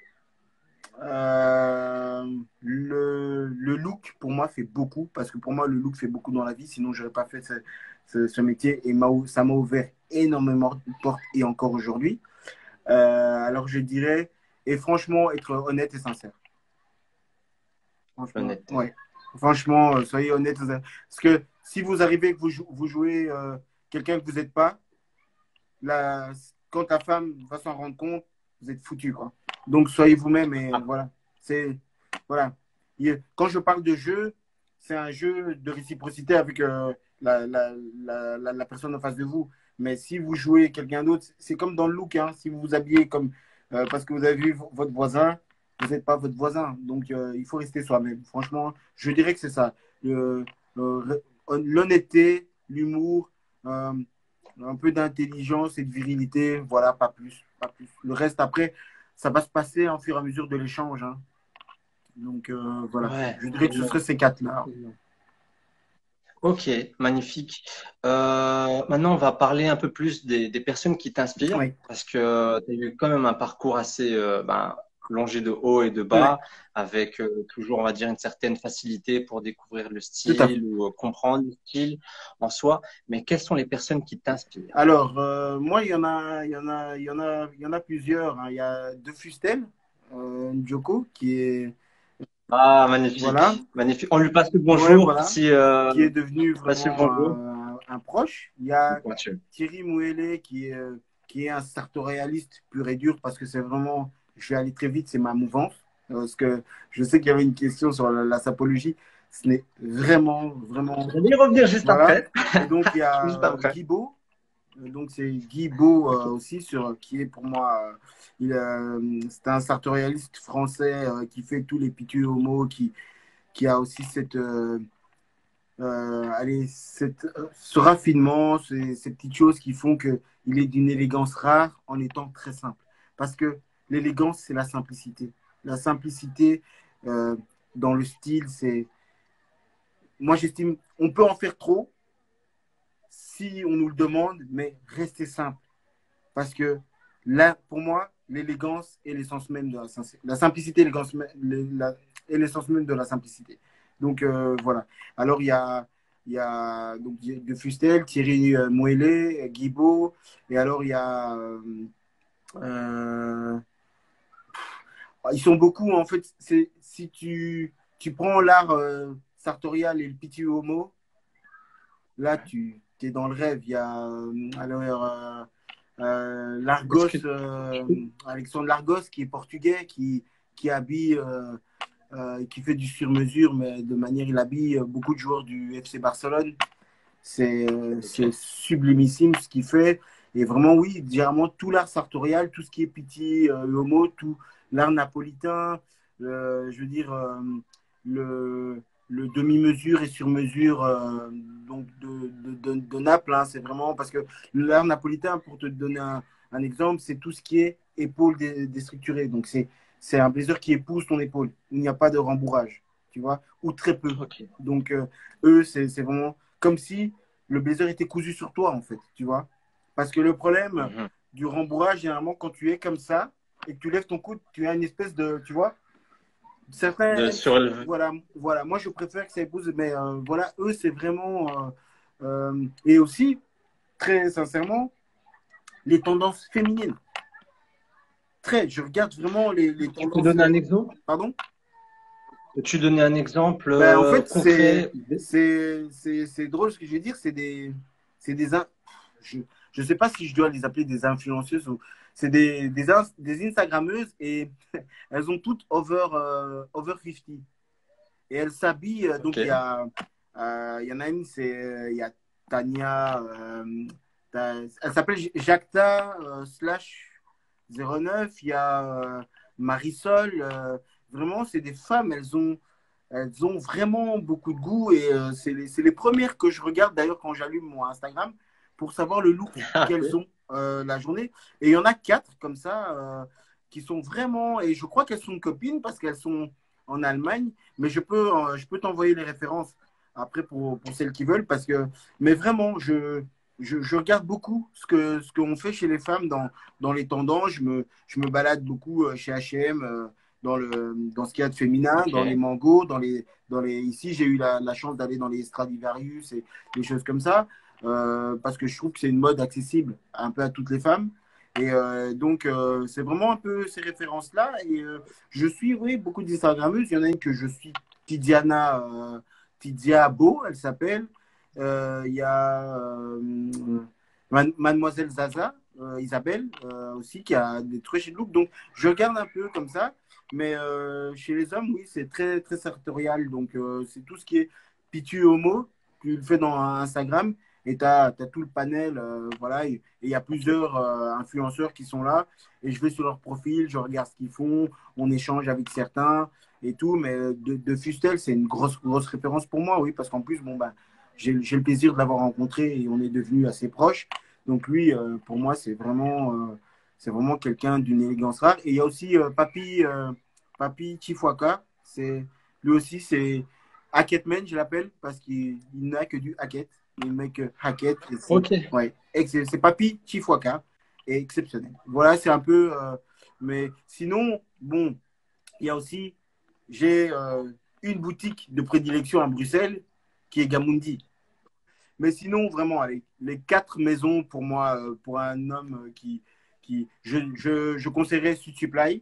euh, le, le look, pour moi, fait beaucoup. Parce que pour moi, le look fait beaucoup dans la vie. Sinon, je n'aurais pas fait ce, ce, ce métier. Et ça m'a ouvert énormément de portes, et encore aujourd'hui. Euh, alors, je dirais, et franchement, être honnête et sincère. Franchement, Honnêteté. ouais. Franchement, euh, soyez honnête. Parce que si vous arrivez que vous, jou vous jouez euh, quelqu'un que vous n'êtes pas, la, quand ta femme va s'en rendre compte, vous êtes foutu, quoi. Donc, soyez vous-même et voilà. C'est, voilà. Quand je parle de jeu, c'est un jeu de réciprocité avec euh, la, la, la, la, la personne en face de vous. Mais si vous jouez quelqu'un d'autre, c'est comme dans le look. Hein. Si vous vous habillez comme euh, parce que vous avez vu votre voisin, vous n'êtes pas votre voisin. Donc, euh, il faut rester soi-même. Franchement, je dirais que c'est ça. Euh, euh, L'honnêteté, l'humour, euh, un peu d'intelligence et de virilité, voilà, pas plus, pas plus. Le reste, après, ça va se passer en fur et à mesure de l'échange. Hein. Donc, euh, voilà, Ouais. je dirais que ce serait ces quatre-là. Ok, magnifique. Euh, maintenant, on va parler un peu plus des, des personnes qui t'inspirent, Oui, parce que tu as eu quand même un parcours assez euh, ben, longé de haut et de ouais, bas, avec euh, toujours, on va dire, une certaine facilité pour découvrir le tout à fait. style ou euh, comprendre le style en soi. Mais quelles sont les personnes qui t'inspirent? Alors, euh, moi, il y en a, il y en a, il y en a, il y en a plusieurs. Hein. Il y a De Fustel, euh, Njoko, qui est, Ah, voilà, magnifique, magnifique. On lui passe le ouais, bonjour voilà, si euh, qui est devenu passe le vraiment bonjour. euh, un proche. Il y a Pointu. Thierry Mouelet, qui est, euh, qui est un sartoréaliste pur et dur, parce que c'est vraiment, je vais aller très vite, c'est ma mouvance. Euh, Parce que je sais qu'il y avait une question sur la, la sapologie. Ce n'est vraiment, vraiment, Je vais y revenir juste voilà. après. Et donc, il y a Juste euh, après. Guy Beau, euh, donc c'est Guy Beau Ok. euh, aussi, sur, qui est pour moi, euh, il, euh, c'est un sartorialiste français euh, qui fait tous les pitus homo, qui, qui a aussi cette, euh, euh, allez, cette, euh, ce raffinement, ces, ces petites choses qui font qu'il est d'une élégance rare en étant très simple. Parce que l'élégance, c'est la simplicité. La simplicité euh, dans le style, c'est. Moi, j'estime, on peut en faire trop si on nous le demande, mais rester simple. Parce que là, pour moi, l'élégance est l'essence même de la simplicité. La simplicité est l'essence même de la simplicité. Donc, euh, voilà. Alors, il y a, il y a donc, De Fustel, Thierry euh, Moellet, Guibault. Et alors, il y a. Euh, euh, ils sont beaucoup, en fait. Si tu, tu prends l'art euh, sartorial et le pitié homo, là, tu es dans le rêve. Il y a. Euh, alors. Euh, Euh, Est-ce Largos, que euh, Alexandre Largos, qui est portugais, qui, qui habille, euh, euh, qui fait du sur-mesure, mais de manière, il habille beaucoup de joueurs du F C Barcelone. C'est euh, c'est Ok. sublimissime ce qu'il fait. Et vraiment, oui, généralement, tout l'art sartorial, tout ce qui est Pitti, euh, Homo, tout l'art napolitain, euh, je veux dire, euh, le, le demi-mesure et sur-mesure euh, donc de, de, de, de Naples. Hein. C'est vraiment parce que l'art napolitain, pour te donner un, un exemple, c'est tout ce qui est épaule dé, déstructurée. Donc, c'est c'est un blazer qui épouse ton épaule. Il n'y a pas de rembourrage, tu vois, ou très peu. Ok. Donc, euh, eux, c'est vraiment comme si le blazer était cousu sur toi, en fait, tu vois. Parce que le problème Mhm. du rembourrage, généralement, quand tu es comme ça et que tu lèves ton coude, tu as une espèce de, tu vois, De certains, sur voilà, voilà. Moi, je préfère que ça épouse, mais euh, voilà, eux, c'est vraiment. Euh, euh, et aussi, très sincèrement, les tendances féminines. Très, je regarde vraiment les, les Tu peux tendances. donner un exemple? Pardon? Peux-tu donner un exemple Ben, en euh, fait, c'est concret? c'est c'est c'est drôle ce que je vais dire. C'est des c'est des in- je je sais pas si je dois les appeler des influenceuses ou c'est des des, ins- des Instagrammeuses et elles ont toutes over euh, over cinquante et elles s'habillent. euh, Ok. Donc il y a euh, il y en a une c'est euh, il y a Tania. euh, t'as- elle s'appelle Jacta euh, slash zéro neuf. Il y a euh, Marisol. euh, vraiment, c'est des femmes. Elles ont elles ont vraiment beaucoup de goût et euh, c'est les, c'est les premières que je regarde d'ailleurs quand j'allume mon Instagram pour savoir le look Ah, qu'elles ok. ont euh, la journée. Et il y en a quatre comme ça euh, qui sont vraiment, et je crois qu'elles sont copines parce qu'elles sont en Allemagne, mais je peux, euh, je peux t'envoyer les références après pour, pour celles qui veulent parce que, mais vraiment, je, je, je regarde beaucoup ce que ce qu'on fait chez les femmes dans, dans les tendances. Je me, je me balade beaucoup euh, chez H et M. Euh, dans, le, dans ce qu'il y a de féminin, dans les Ok. mangos, dans les, dans les... Ici, j'ai eu la, la chance d'aller dans les Stradivarius et des choses comme ça, euh, parce que je trouve que c'est une mode accessible un peu à toutes les femmes. Et euh, donc, euh, c'est vraiment un peu ces références-là. Et euh, je suis, oui, beaucoup d'Instagrammeuses. Il y en a une que je suis, Tidiana, euh, Tidia Beau, elle s'appelle. Euh, Il y a euh, Mademoiselle Zaza, euh, Isabelle, euh, aussi, qui a des très chez look. Donc, je regarde un peu comme ça. Mais euh, chez les hommes, oui, c'est très, très sartorial. Donc, euh, c'est tout ce qui est pitu homo. Tu le fais dans Instagram et tu as, tout le panel. Euh, voilà, et il y a plusieurs euh, influenceurs qui sont là. Et je vais sur leur profil, je regarde ce qu'ils font. On échange avec certains et tout. Mais de, de Fustel, c'est une grosse, grosse référence pour moi, oui, parce qu'en plus, bon, ben, j'ai le plaisir de l'avoir rencontré et on est devenus assez proches. Donc, lui, euh, pour moi, c'est vraiment. Euh, c'est vraiment quelqu'un d'une élégance rare. Et il y a aussi euh, Papi, euh, Papi Chifuaka. C'est, lui aussi, c'est Hacketman, je l'appelle, parce qu'il n'a que du hacket. Il met que hacket. Et c'est, Ok. ouais, c'est, c'est Papi Chifuaka. Et exceptionnel. Voilà, c'est un peu. Euh, mais sinon, bon, il y a aussi. J'ai euh, une boutique de prédilection à Bruxelles qui est Gamundi. Mais sinon, vraiment, allez, les quatre maisons pour moi, euh, pour un homme qui, qui je, je, je conseillerais Sud Supply,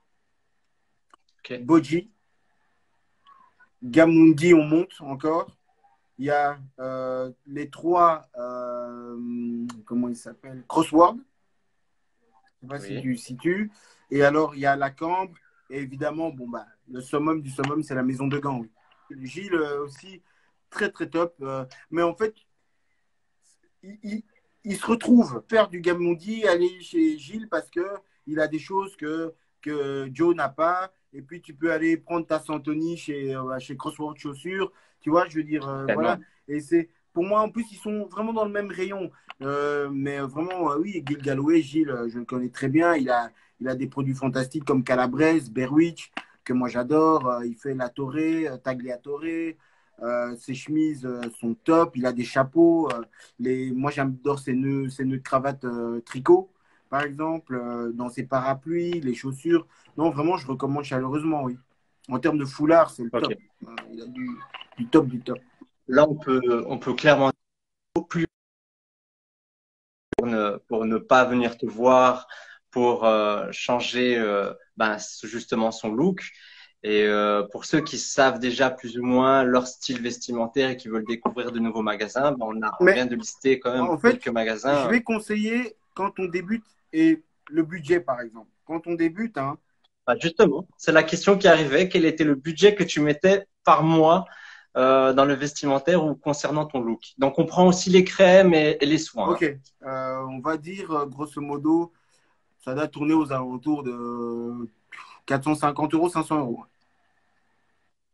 Ok. Boji, Gamundi, on monte encore. Il y a euh, les trois, euh, comment ils s'appellent Crossword, je ne sais pas si Oui. tu situes. Et alors, il y a la Cambre. Et évidemment, bon, bah, le summum du summum, c'est la maison de Gand. Oui. Gilles euh, aussi, très, très top. Euh, mais en fait, il, il, il, se retrouve faire du Gamondi, aller chez Gilles parce que il a des choses que, que Joe n'a pas. Et puis, tu peux aller prendre ta Santoni chez, euh, chez Crossword Chaussures. Tu vois, je veux dire, euh, voilà. Tellement. Et c'est, pour moi, en plus, ils sont vraiment dans le même rayon. Euh, mais vraiment, euh, oui, Gil Galloway, Gilles, euh, je le connais très bien. Il a, il a des produits fantastiques comme Calabrese, Berwick, que moi j'adore. Euh, il fait la Torre, Tagliatore. Euh, ses chemises euh, sont top. Il a des chapeaux. Euh, les, moi, j'adore ces nœuds, ces nœuds de cravate euh, tricot, par exemple, euh, dans ses parapluies, les chaussures. Non, vraiment, je recommande chaleureusement, oui. En termes de foulard, c'est le Ok. top. Euh, il a du, du top, du top. Là, on peut, on peut clairement dire plus pour ne, pour ne pas venir te voir, pour euh, changer euh, ben, justement son look. Et euh, pour ceux qui savent déjà plus ou moins leur style vestimentaire et qui veulent découvrir de nouveaux magasins, ben, on a, on Mais vient de lister quand même en fait, quelques je magasins. vais conseiller quand on débute et le budget, par exemple. Quand on débute, hein, Ben, justement, c'est la question qui arrivait. Quel était le budget que tu mettais par mois euh, dans le vestimentaire ou concernant ton look? Donc, on prend aussi les crèmes et, et les soins. ok, euh, on va dire, euh, grosso modo, ça doit tourner aux alentours de quatre cent cinquante euros, cinq cents euros.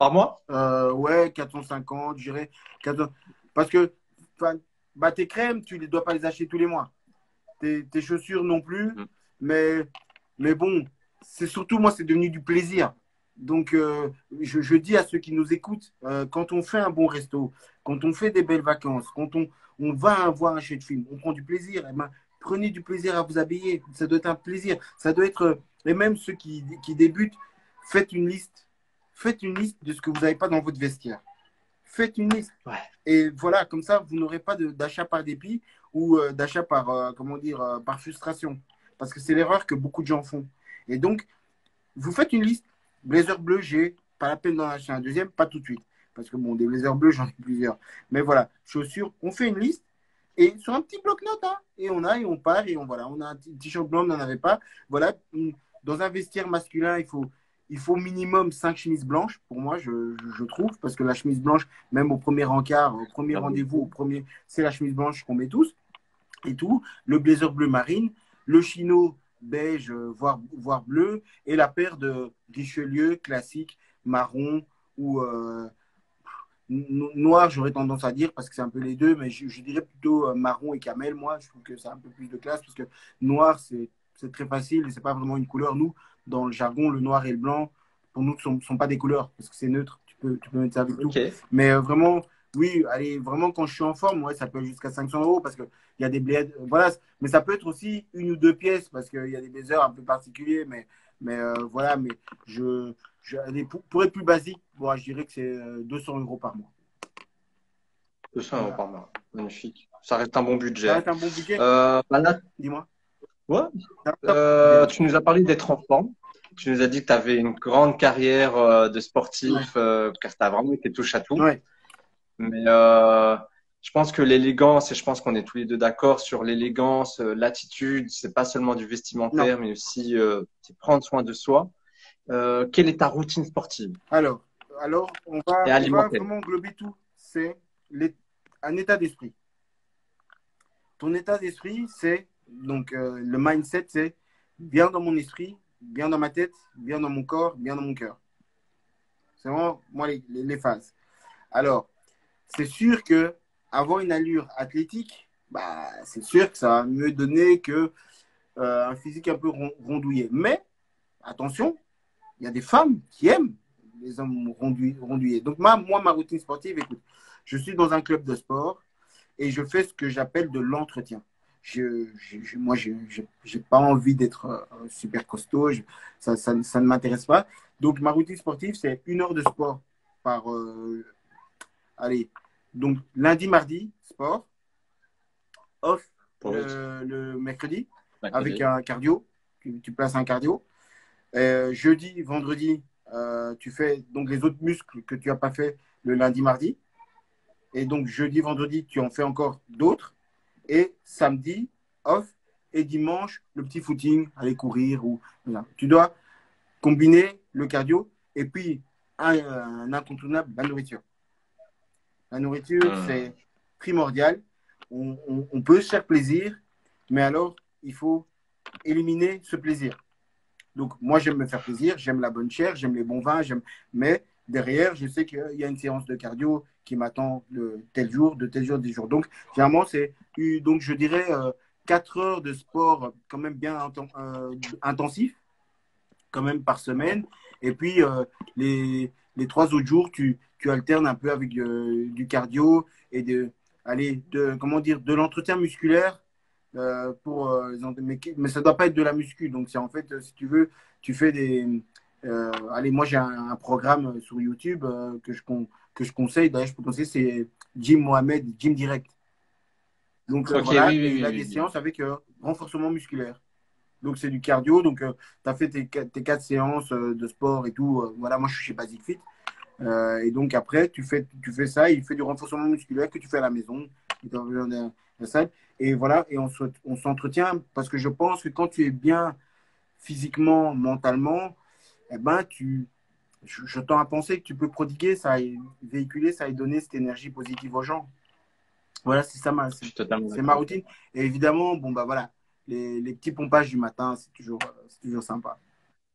par mois? Euh, ouais, quatre cent cinquante, je dirais. quatre cents. Parce que enfin, bah, tes crèmes, tu ne dois pas les acheter tous les mois. Tes, tes chaussures non plus. Mm. Mais, mais bon, c'est surtout, moi, c'est devenu du plaisir. Donc, euh, je, je dis à ceux qui nous écoutent, euh, quand on fait un bon resto, quand on fait des belles vacances, quand on, on va voir un chef de film, on prend du plaisir, eh ben, prenez du plaisir à vous habiller. Ça doit être un plaisir. Ça doit être, et même ceux qui, qui débutent, faites une liste. Faites une liste de ce que vous n'avez pas dans votre vestiaire. Faites une liste. Ouais. Et voilà, comme ça, vous n'aurez pas de- d'achat par dépit ou euh, d'achat par, euh, comment dire, euh, par frustration. Parce que c'est l'erreur que beaucoup de gens font. Et donc, vous faites une liste. Blazer bleu, j'ai pas la peine d'en acheter un deuxième, pas tout de suite. Parce que bon, des blazers bleus, j'en ai plusieurs. Mais voilà, chaussures, on fait une liste. Et sur un petit bloc-notes, hein, et on a, et on part, et on voilà, on a un t-shirt blanc, on n'en avait pas. Voilà, dans un vestiaire masculin, il faut, il faut minimum cinq chemises blanches, pour moi, je, je trouve, parce que la chemise blanche, même au premier encart, au premier Ah, rendez-vous, au premier, c'est la chemise blanche qu'on met tous, et tout. Le blazer bleu marine, le chino beige, voire, voire bleu, et la paire de Richelieu classique, marron ou euh, noir, j'aurais tendance à dire, parce que c'est un peu les deux, mais je, je dirais plutôt euh, marron et camel, moi. Je trouve que c'est un peu plus de classe, parce que noir, c'est très facile et c'est pas vraiment une couleur. Nous, dans le jargon, le noir et le blanc, pour nous, ne sont, sont pas des couleurs, parce que c'est neutre. Tu peux, tu peux mettre ça avec tout. ok. Mais euh, vraiment, oui, allez, vraiment, quand je suis en forme, ouais, ça peut être jusqu'à cinq cents euros, parce qu'il y a des bleds, voilà. Mais ça peut être aussi une ou deux pièces, parce qu'il y a des blazers un peu particuliers, mais, mais euh, voilà, mais je, je allez, pour, pour être plus basique, bon, je dirais que c'est euh, deux cents euros par mois. deux cents euros Voilà. par mois. Magnifique. Ça reste un bon Ça budget. reste un bon budget, Euh, bah là, dis-moi. ouais. Ça reste un bon Euh, budget. tu nous as parlé d'être en forme. Tu nous as dit que tu avais une grande carrière euh, de Ouais. sportif, euh, car tu as vraiment été touche à tout. Ouais. Mais euh, je pense que l'élégance, et je pense qu'on est tous les deux d'accord sur l'élégance, euh, l'attitude, c'est pas seulement du Non. vestimentaire, mais aussi euh, c'est prendre soin de soi. Euh, quelle est ta routine sportive Alors, alors on et va, on va alimentaire? vraiment englober tout. C'est les- un état d'esprit. Ton état d'esprit, c'est donc euh, le mindset, c'est bien dans mon esprit, bien dans ma tête, bien dans mon corps, bien dans mon cœur. C'est vraiment moi les, les, les phases. Alors, c'est sûr que avoir une allure athlétique, bah, c'est sûr que ça va mieux donner que euh, un physique un peu rondouillé. Mais attention, il y a des femmes qui aiment les hommes rondouillés. Donc, moi, moi, ma routine sportive, écoute, je suis dans un club de sport et je fais ce que j'appelle de l'entretien. Je, je, je, moi, je n'ai pas envie d'être euh, super costaud. Je, ça, ça, ça, ne m'intéresse pas. Donc, ma routine sportive, c'est une heure de sport par. Euh, allez, donc lundi, mardi, sport. Off Pause. le, le mercredi avec Mercredi. un cardio. Tu, tu places un cardio. Euh, jeudi, vendredi, euh, tu fais donc les autres muscles que tu n'as pas fait le lundi, mardi. Et donc jeudi, vendredi, tu en fais encore d'autres. Et samedi, off. Et dimanche, le petit footing, aller courir. Ou, voilà. Tu dois combiner le cardio et puis un, un incontournable, la nourriture. La nourriture, Hum. c'est primordial. On, on, on peut se faire plaisir, mais alors, il faut éliminer ce plaisir. Donc, moi, j'aime me faire plaisir, j'aime la bonne chair, j'aime les bons vins, j'aime. Mais derrière, je sais qu'il y a une séance de cardio qui m'attend de tel jour, de tel jour, des jours. Donc, généralement, c'est, donc je dirais, euh, quatre heures de sport quand même bien euh, intensif, quand même par Ouais. semaine. Et puis, euh, les, les trois autres jours, tu, tu alternes un peu avec euh, du cardio et de, allez, de, comment dire, de l'entretien musculaire euh, pour, euh, mais, mais ça ne doit pas être de la muscu. Donc, c'est en fait, si tu veux, tu fais des. Euh, allez, moi, j'ai un, un programme sur YouTube euh, que, je, que je conseille. D'ailleurs, je peux conseiller, c'est Jim Mohamed, Jim Direct. Donc, euh, Ok, oui, voilà, oui, et il oui, a des oui, oui. séances avec euh, renforcement musculaire. Donc, c'est du cardio. Donc, euh, tu as fait tes, tes quatre séances euh, de sport et tout. Euh, voilà, moi, je suis chez Basic Fit. Euh, et donc, après, tu fais, tu fais ça. Il fait du renforcement musculaire que tu fais à la maison. Dans la salle. Et voilà, et on, on s'entretient parce que je pense que quand tu es bien physiquement, mentalement, eh ben, tu, je, je tends à penser que tu peux prodiguer ça et véhiculer ça et donner cette énergie positive aux gens. Voilà, c'est ça, ma, Je suis totalement c'est ma d'accord avec toi. routine. Et évidemment, bon, bah voilà, les, les petits pompages du matin, c'est toujours, c'est toujours sympa.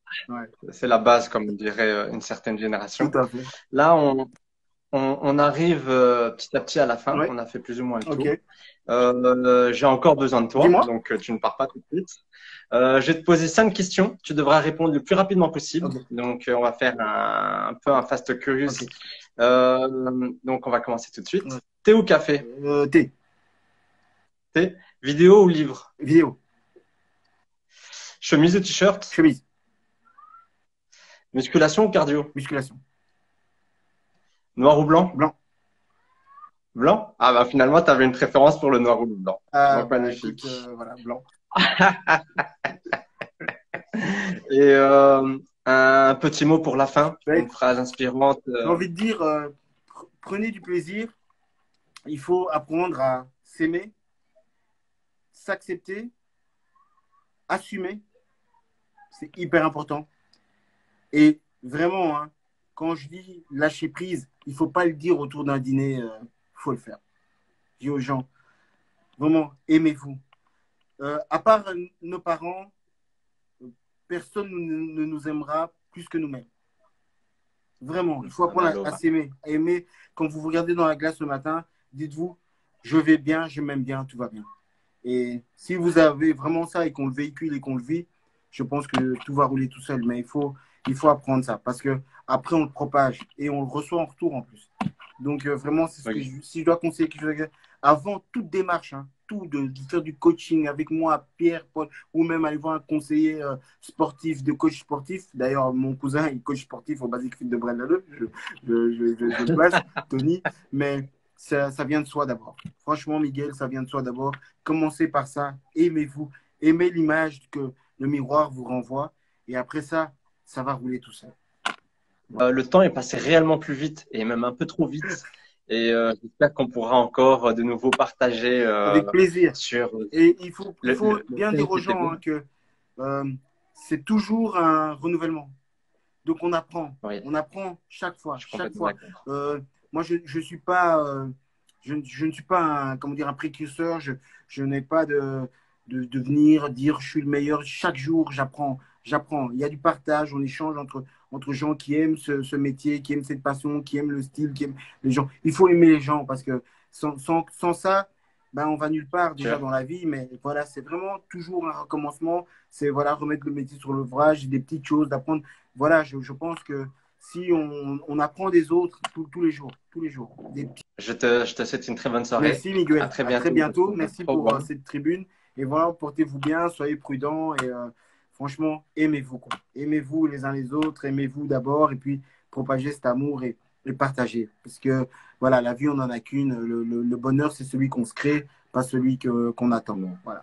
Ouais, C'est la base, comme dirait euh, une certaine tout génération. à fait. Là, on, on, on arrive euh, petit à petit à la fin. Ouais, On a fait plus ou moins le ok. tour. Euh, j'ai encore besoin de toi, Dis-moi. donc euh, tu ne pars pas tout de suite. Euh, je vais te poser cinq questions. Tu devras répondre le plus rapidement possible. Ok, Donc, euh, on va faire un, un peu un fast curious. ok. Euh, donc, on va commencer tout de Ouais. suite. Thé ou café? Euh, T, Thé. Vidéo ou livre? vidéo, Chemise ou t-shirt? chemise, Musculation ou cardio? musculation, Noir ou blanc? blanc. Blanc? Ah bah finalement, tu avais une préférence pour le noir ou le blanc. Ah, Donc bah écoute, magnifique. euh, voilà, blanc. Et euh, un petit mot pour la fin, Bah, une écoute, phrase inspirante. j'ai euh, envie de dire, euh, pr- prenez du plaisir. Il faut apprendre à s'aimer, s'accepter, assumer. C'est hyper important. Et vraiment, hein, quand je dis lâcher prise, il ne faut pas le dire autour d'un dîner, il euh, faut le faire. Je dis aux gens, vraiment, aimez-vous. Euh, à part euh, nos parents, personne ne, ne nous aimera plus que nous-mêmes. Vraiment, il faut apprendre à, à Analoba. s'aimer. À aimer, quand vous vous regardez dans la glace le matin, dites-vous, je vais bien, je m'aime bien, tout va bien. Et si vous avez vraiment ça et qu'on le véhicule et qu'on le vit, je pense que tout va rouler tout seul. Mais il faut, il faut apprendre ça parce que après on le propage et on le reçoit en retour en plus. Donc euh, vraiment, c'est ce que Oui. je, si je dois conseiller quelque chose, avant toute démarche, hein, tout de, de faire du coaching avec moi, Pierre, Paul, ou même aller voir un conseiller euh, sportif, de coach sportif. D'ailleurs, mon cousin est coach sportif au Basic Fit de Braine-l'Alleud. Je, je, je, je, je le place, Tony. Mais ça, ça vient de soi d'abord. Franchement, Miguel, ça vient de soi d'abord. Commencez par ça. Aimez-vous. Aimez l'image que le miroir vous renvoie. Et après ça, ça va rouler tout seul. Euh, le temps est passé réellement plus vite et même un peu trop vite. Et euh, j'espère qu'on pourra encore euh, de nouveau partager euh, Avec plaisir. sur Et il faut, il le, faut le, le bien thème dire aux qui était gens beau. hein, que euh, c'est toujours un renouvellement. Donc on apprend. Oui, On apprend chaque fois. je suis Chaque complètement fois. d'accord. Euh, moi, je ne suis pas, euh, je, je, ne suis pas un, comment dire, un précurseur. Je, je n'ai pas de, de, de venir dire je suis le meilleur. Chaque jour, j'apprends. J'apprends. Il y a du partage. On échange entre, entre gens qui aiment ce, ce métier, qui aiment cette passion, qui aiment le style, qui aiment les gens. Il faut aimer les gens parce que sans, sans, sans ça, ben, on va nulle part déjà Sûr. dans la vie. Mais voilà, c'est vraiment toujours un recommencement. C'est voilà, remettre le métier sur l'ouvrage, des petites choses, d'apprendre. Voilà, je, je pense que si on, on apprend des autres tous, tous les jours, tous les jours. Des petits... Je te, je te souhaite une très bonne soirée. Merci À Miguel, très à très bientôt bientôt. pour un Merci pour euh, programme. cette tribune. Et voilà, portez-vous bien, soyez prudents et euh, franchement, aimez-vous. Quoi. Aimez-vous les uns les autres, aimez-vous d'abord et puis propagez cet amour et, et partagez. Parce que voilà, la vie, on n'en a qu'une. Le, le, le bonheur, c'est celui qu'on se crée, pas celui que, qu'on attend. Voilà.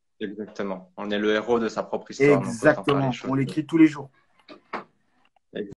Exactement. On est le héros de sa propre histoire, donc autant faire les Exactement, on choses. l'écrit tous les jours.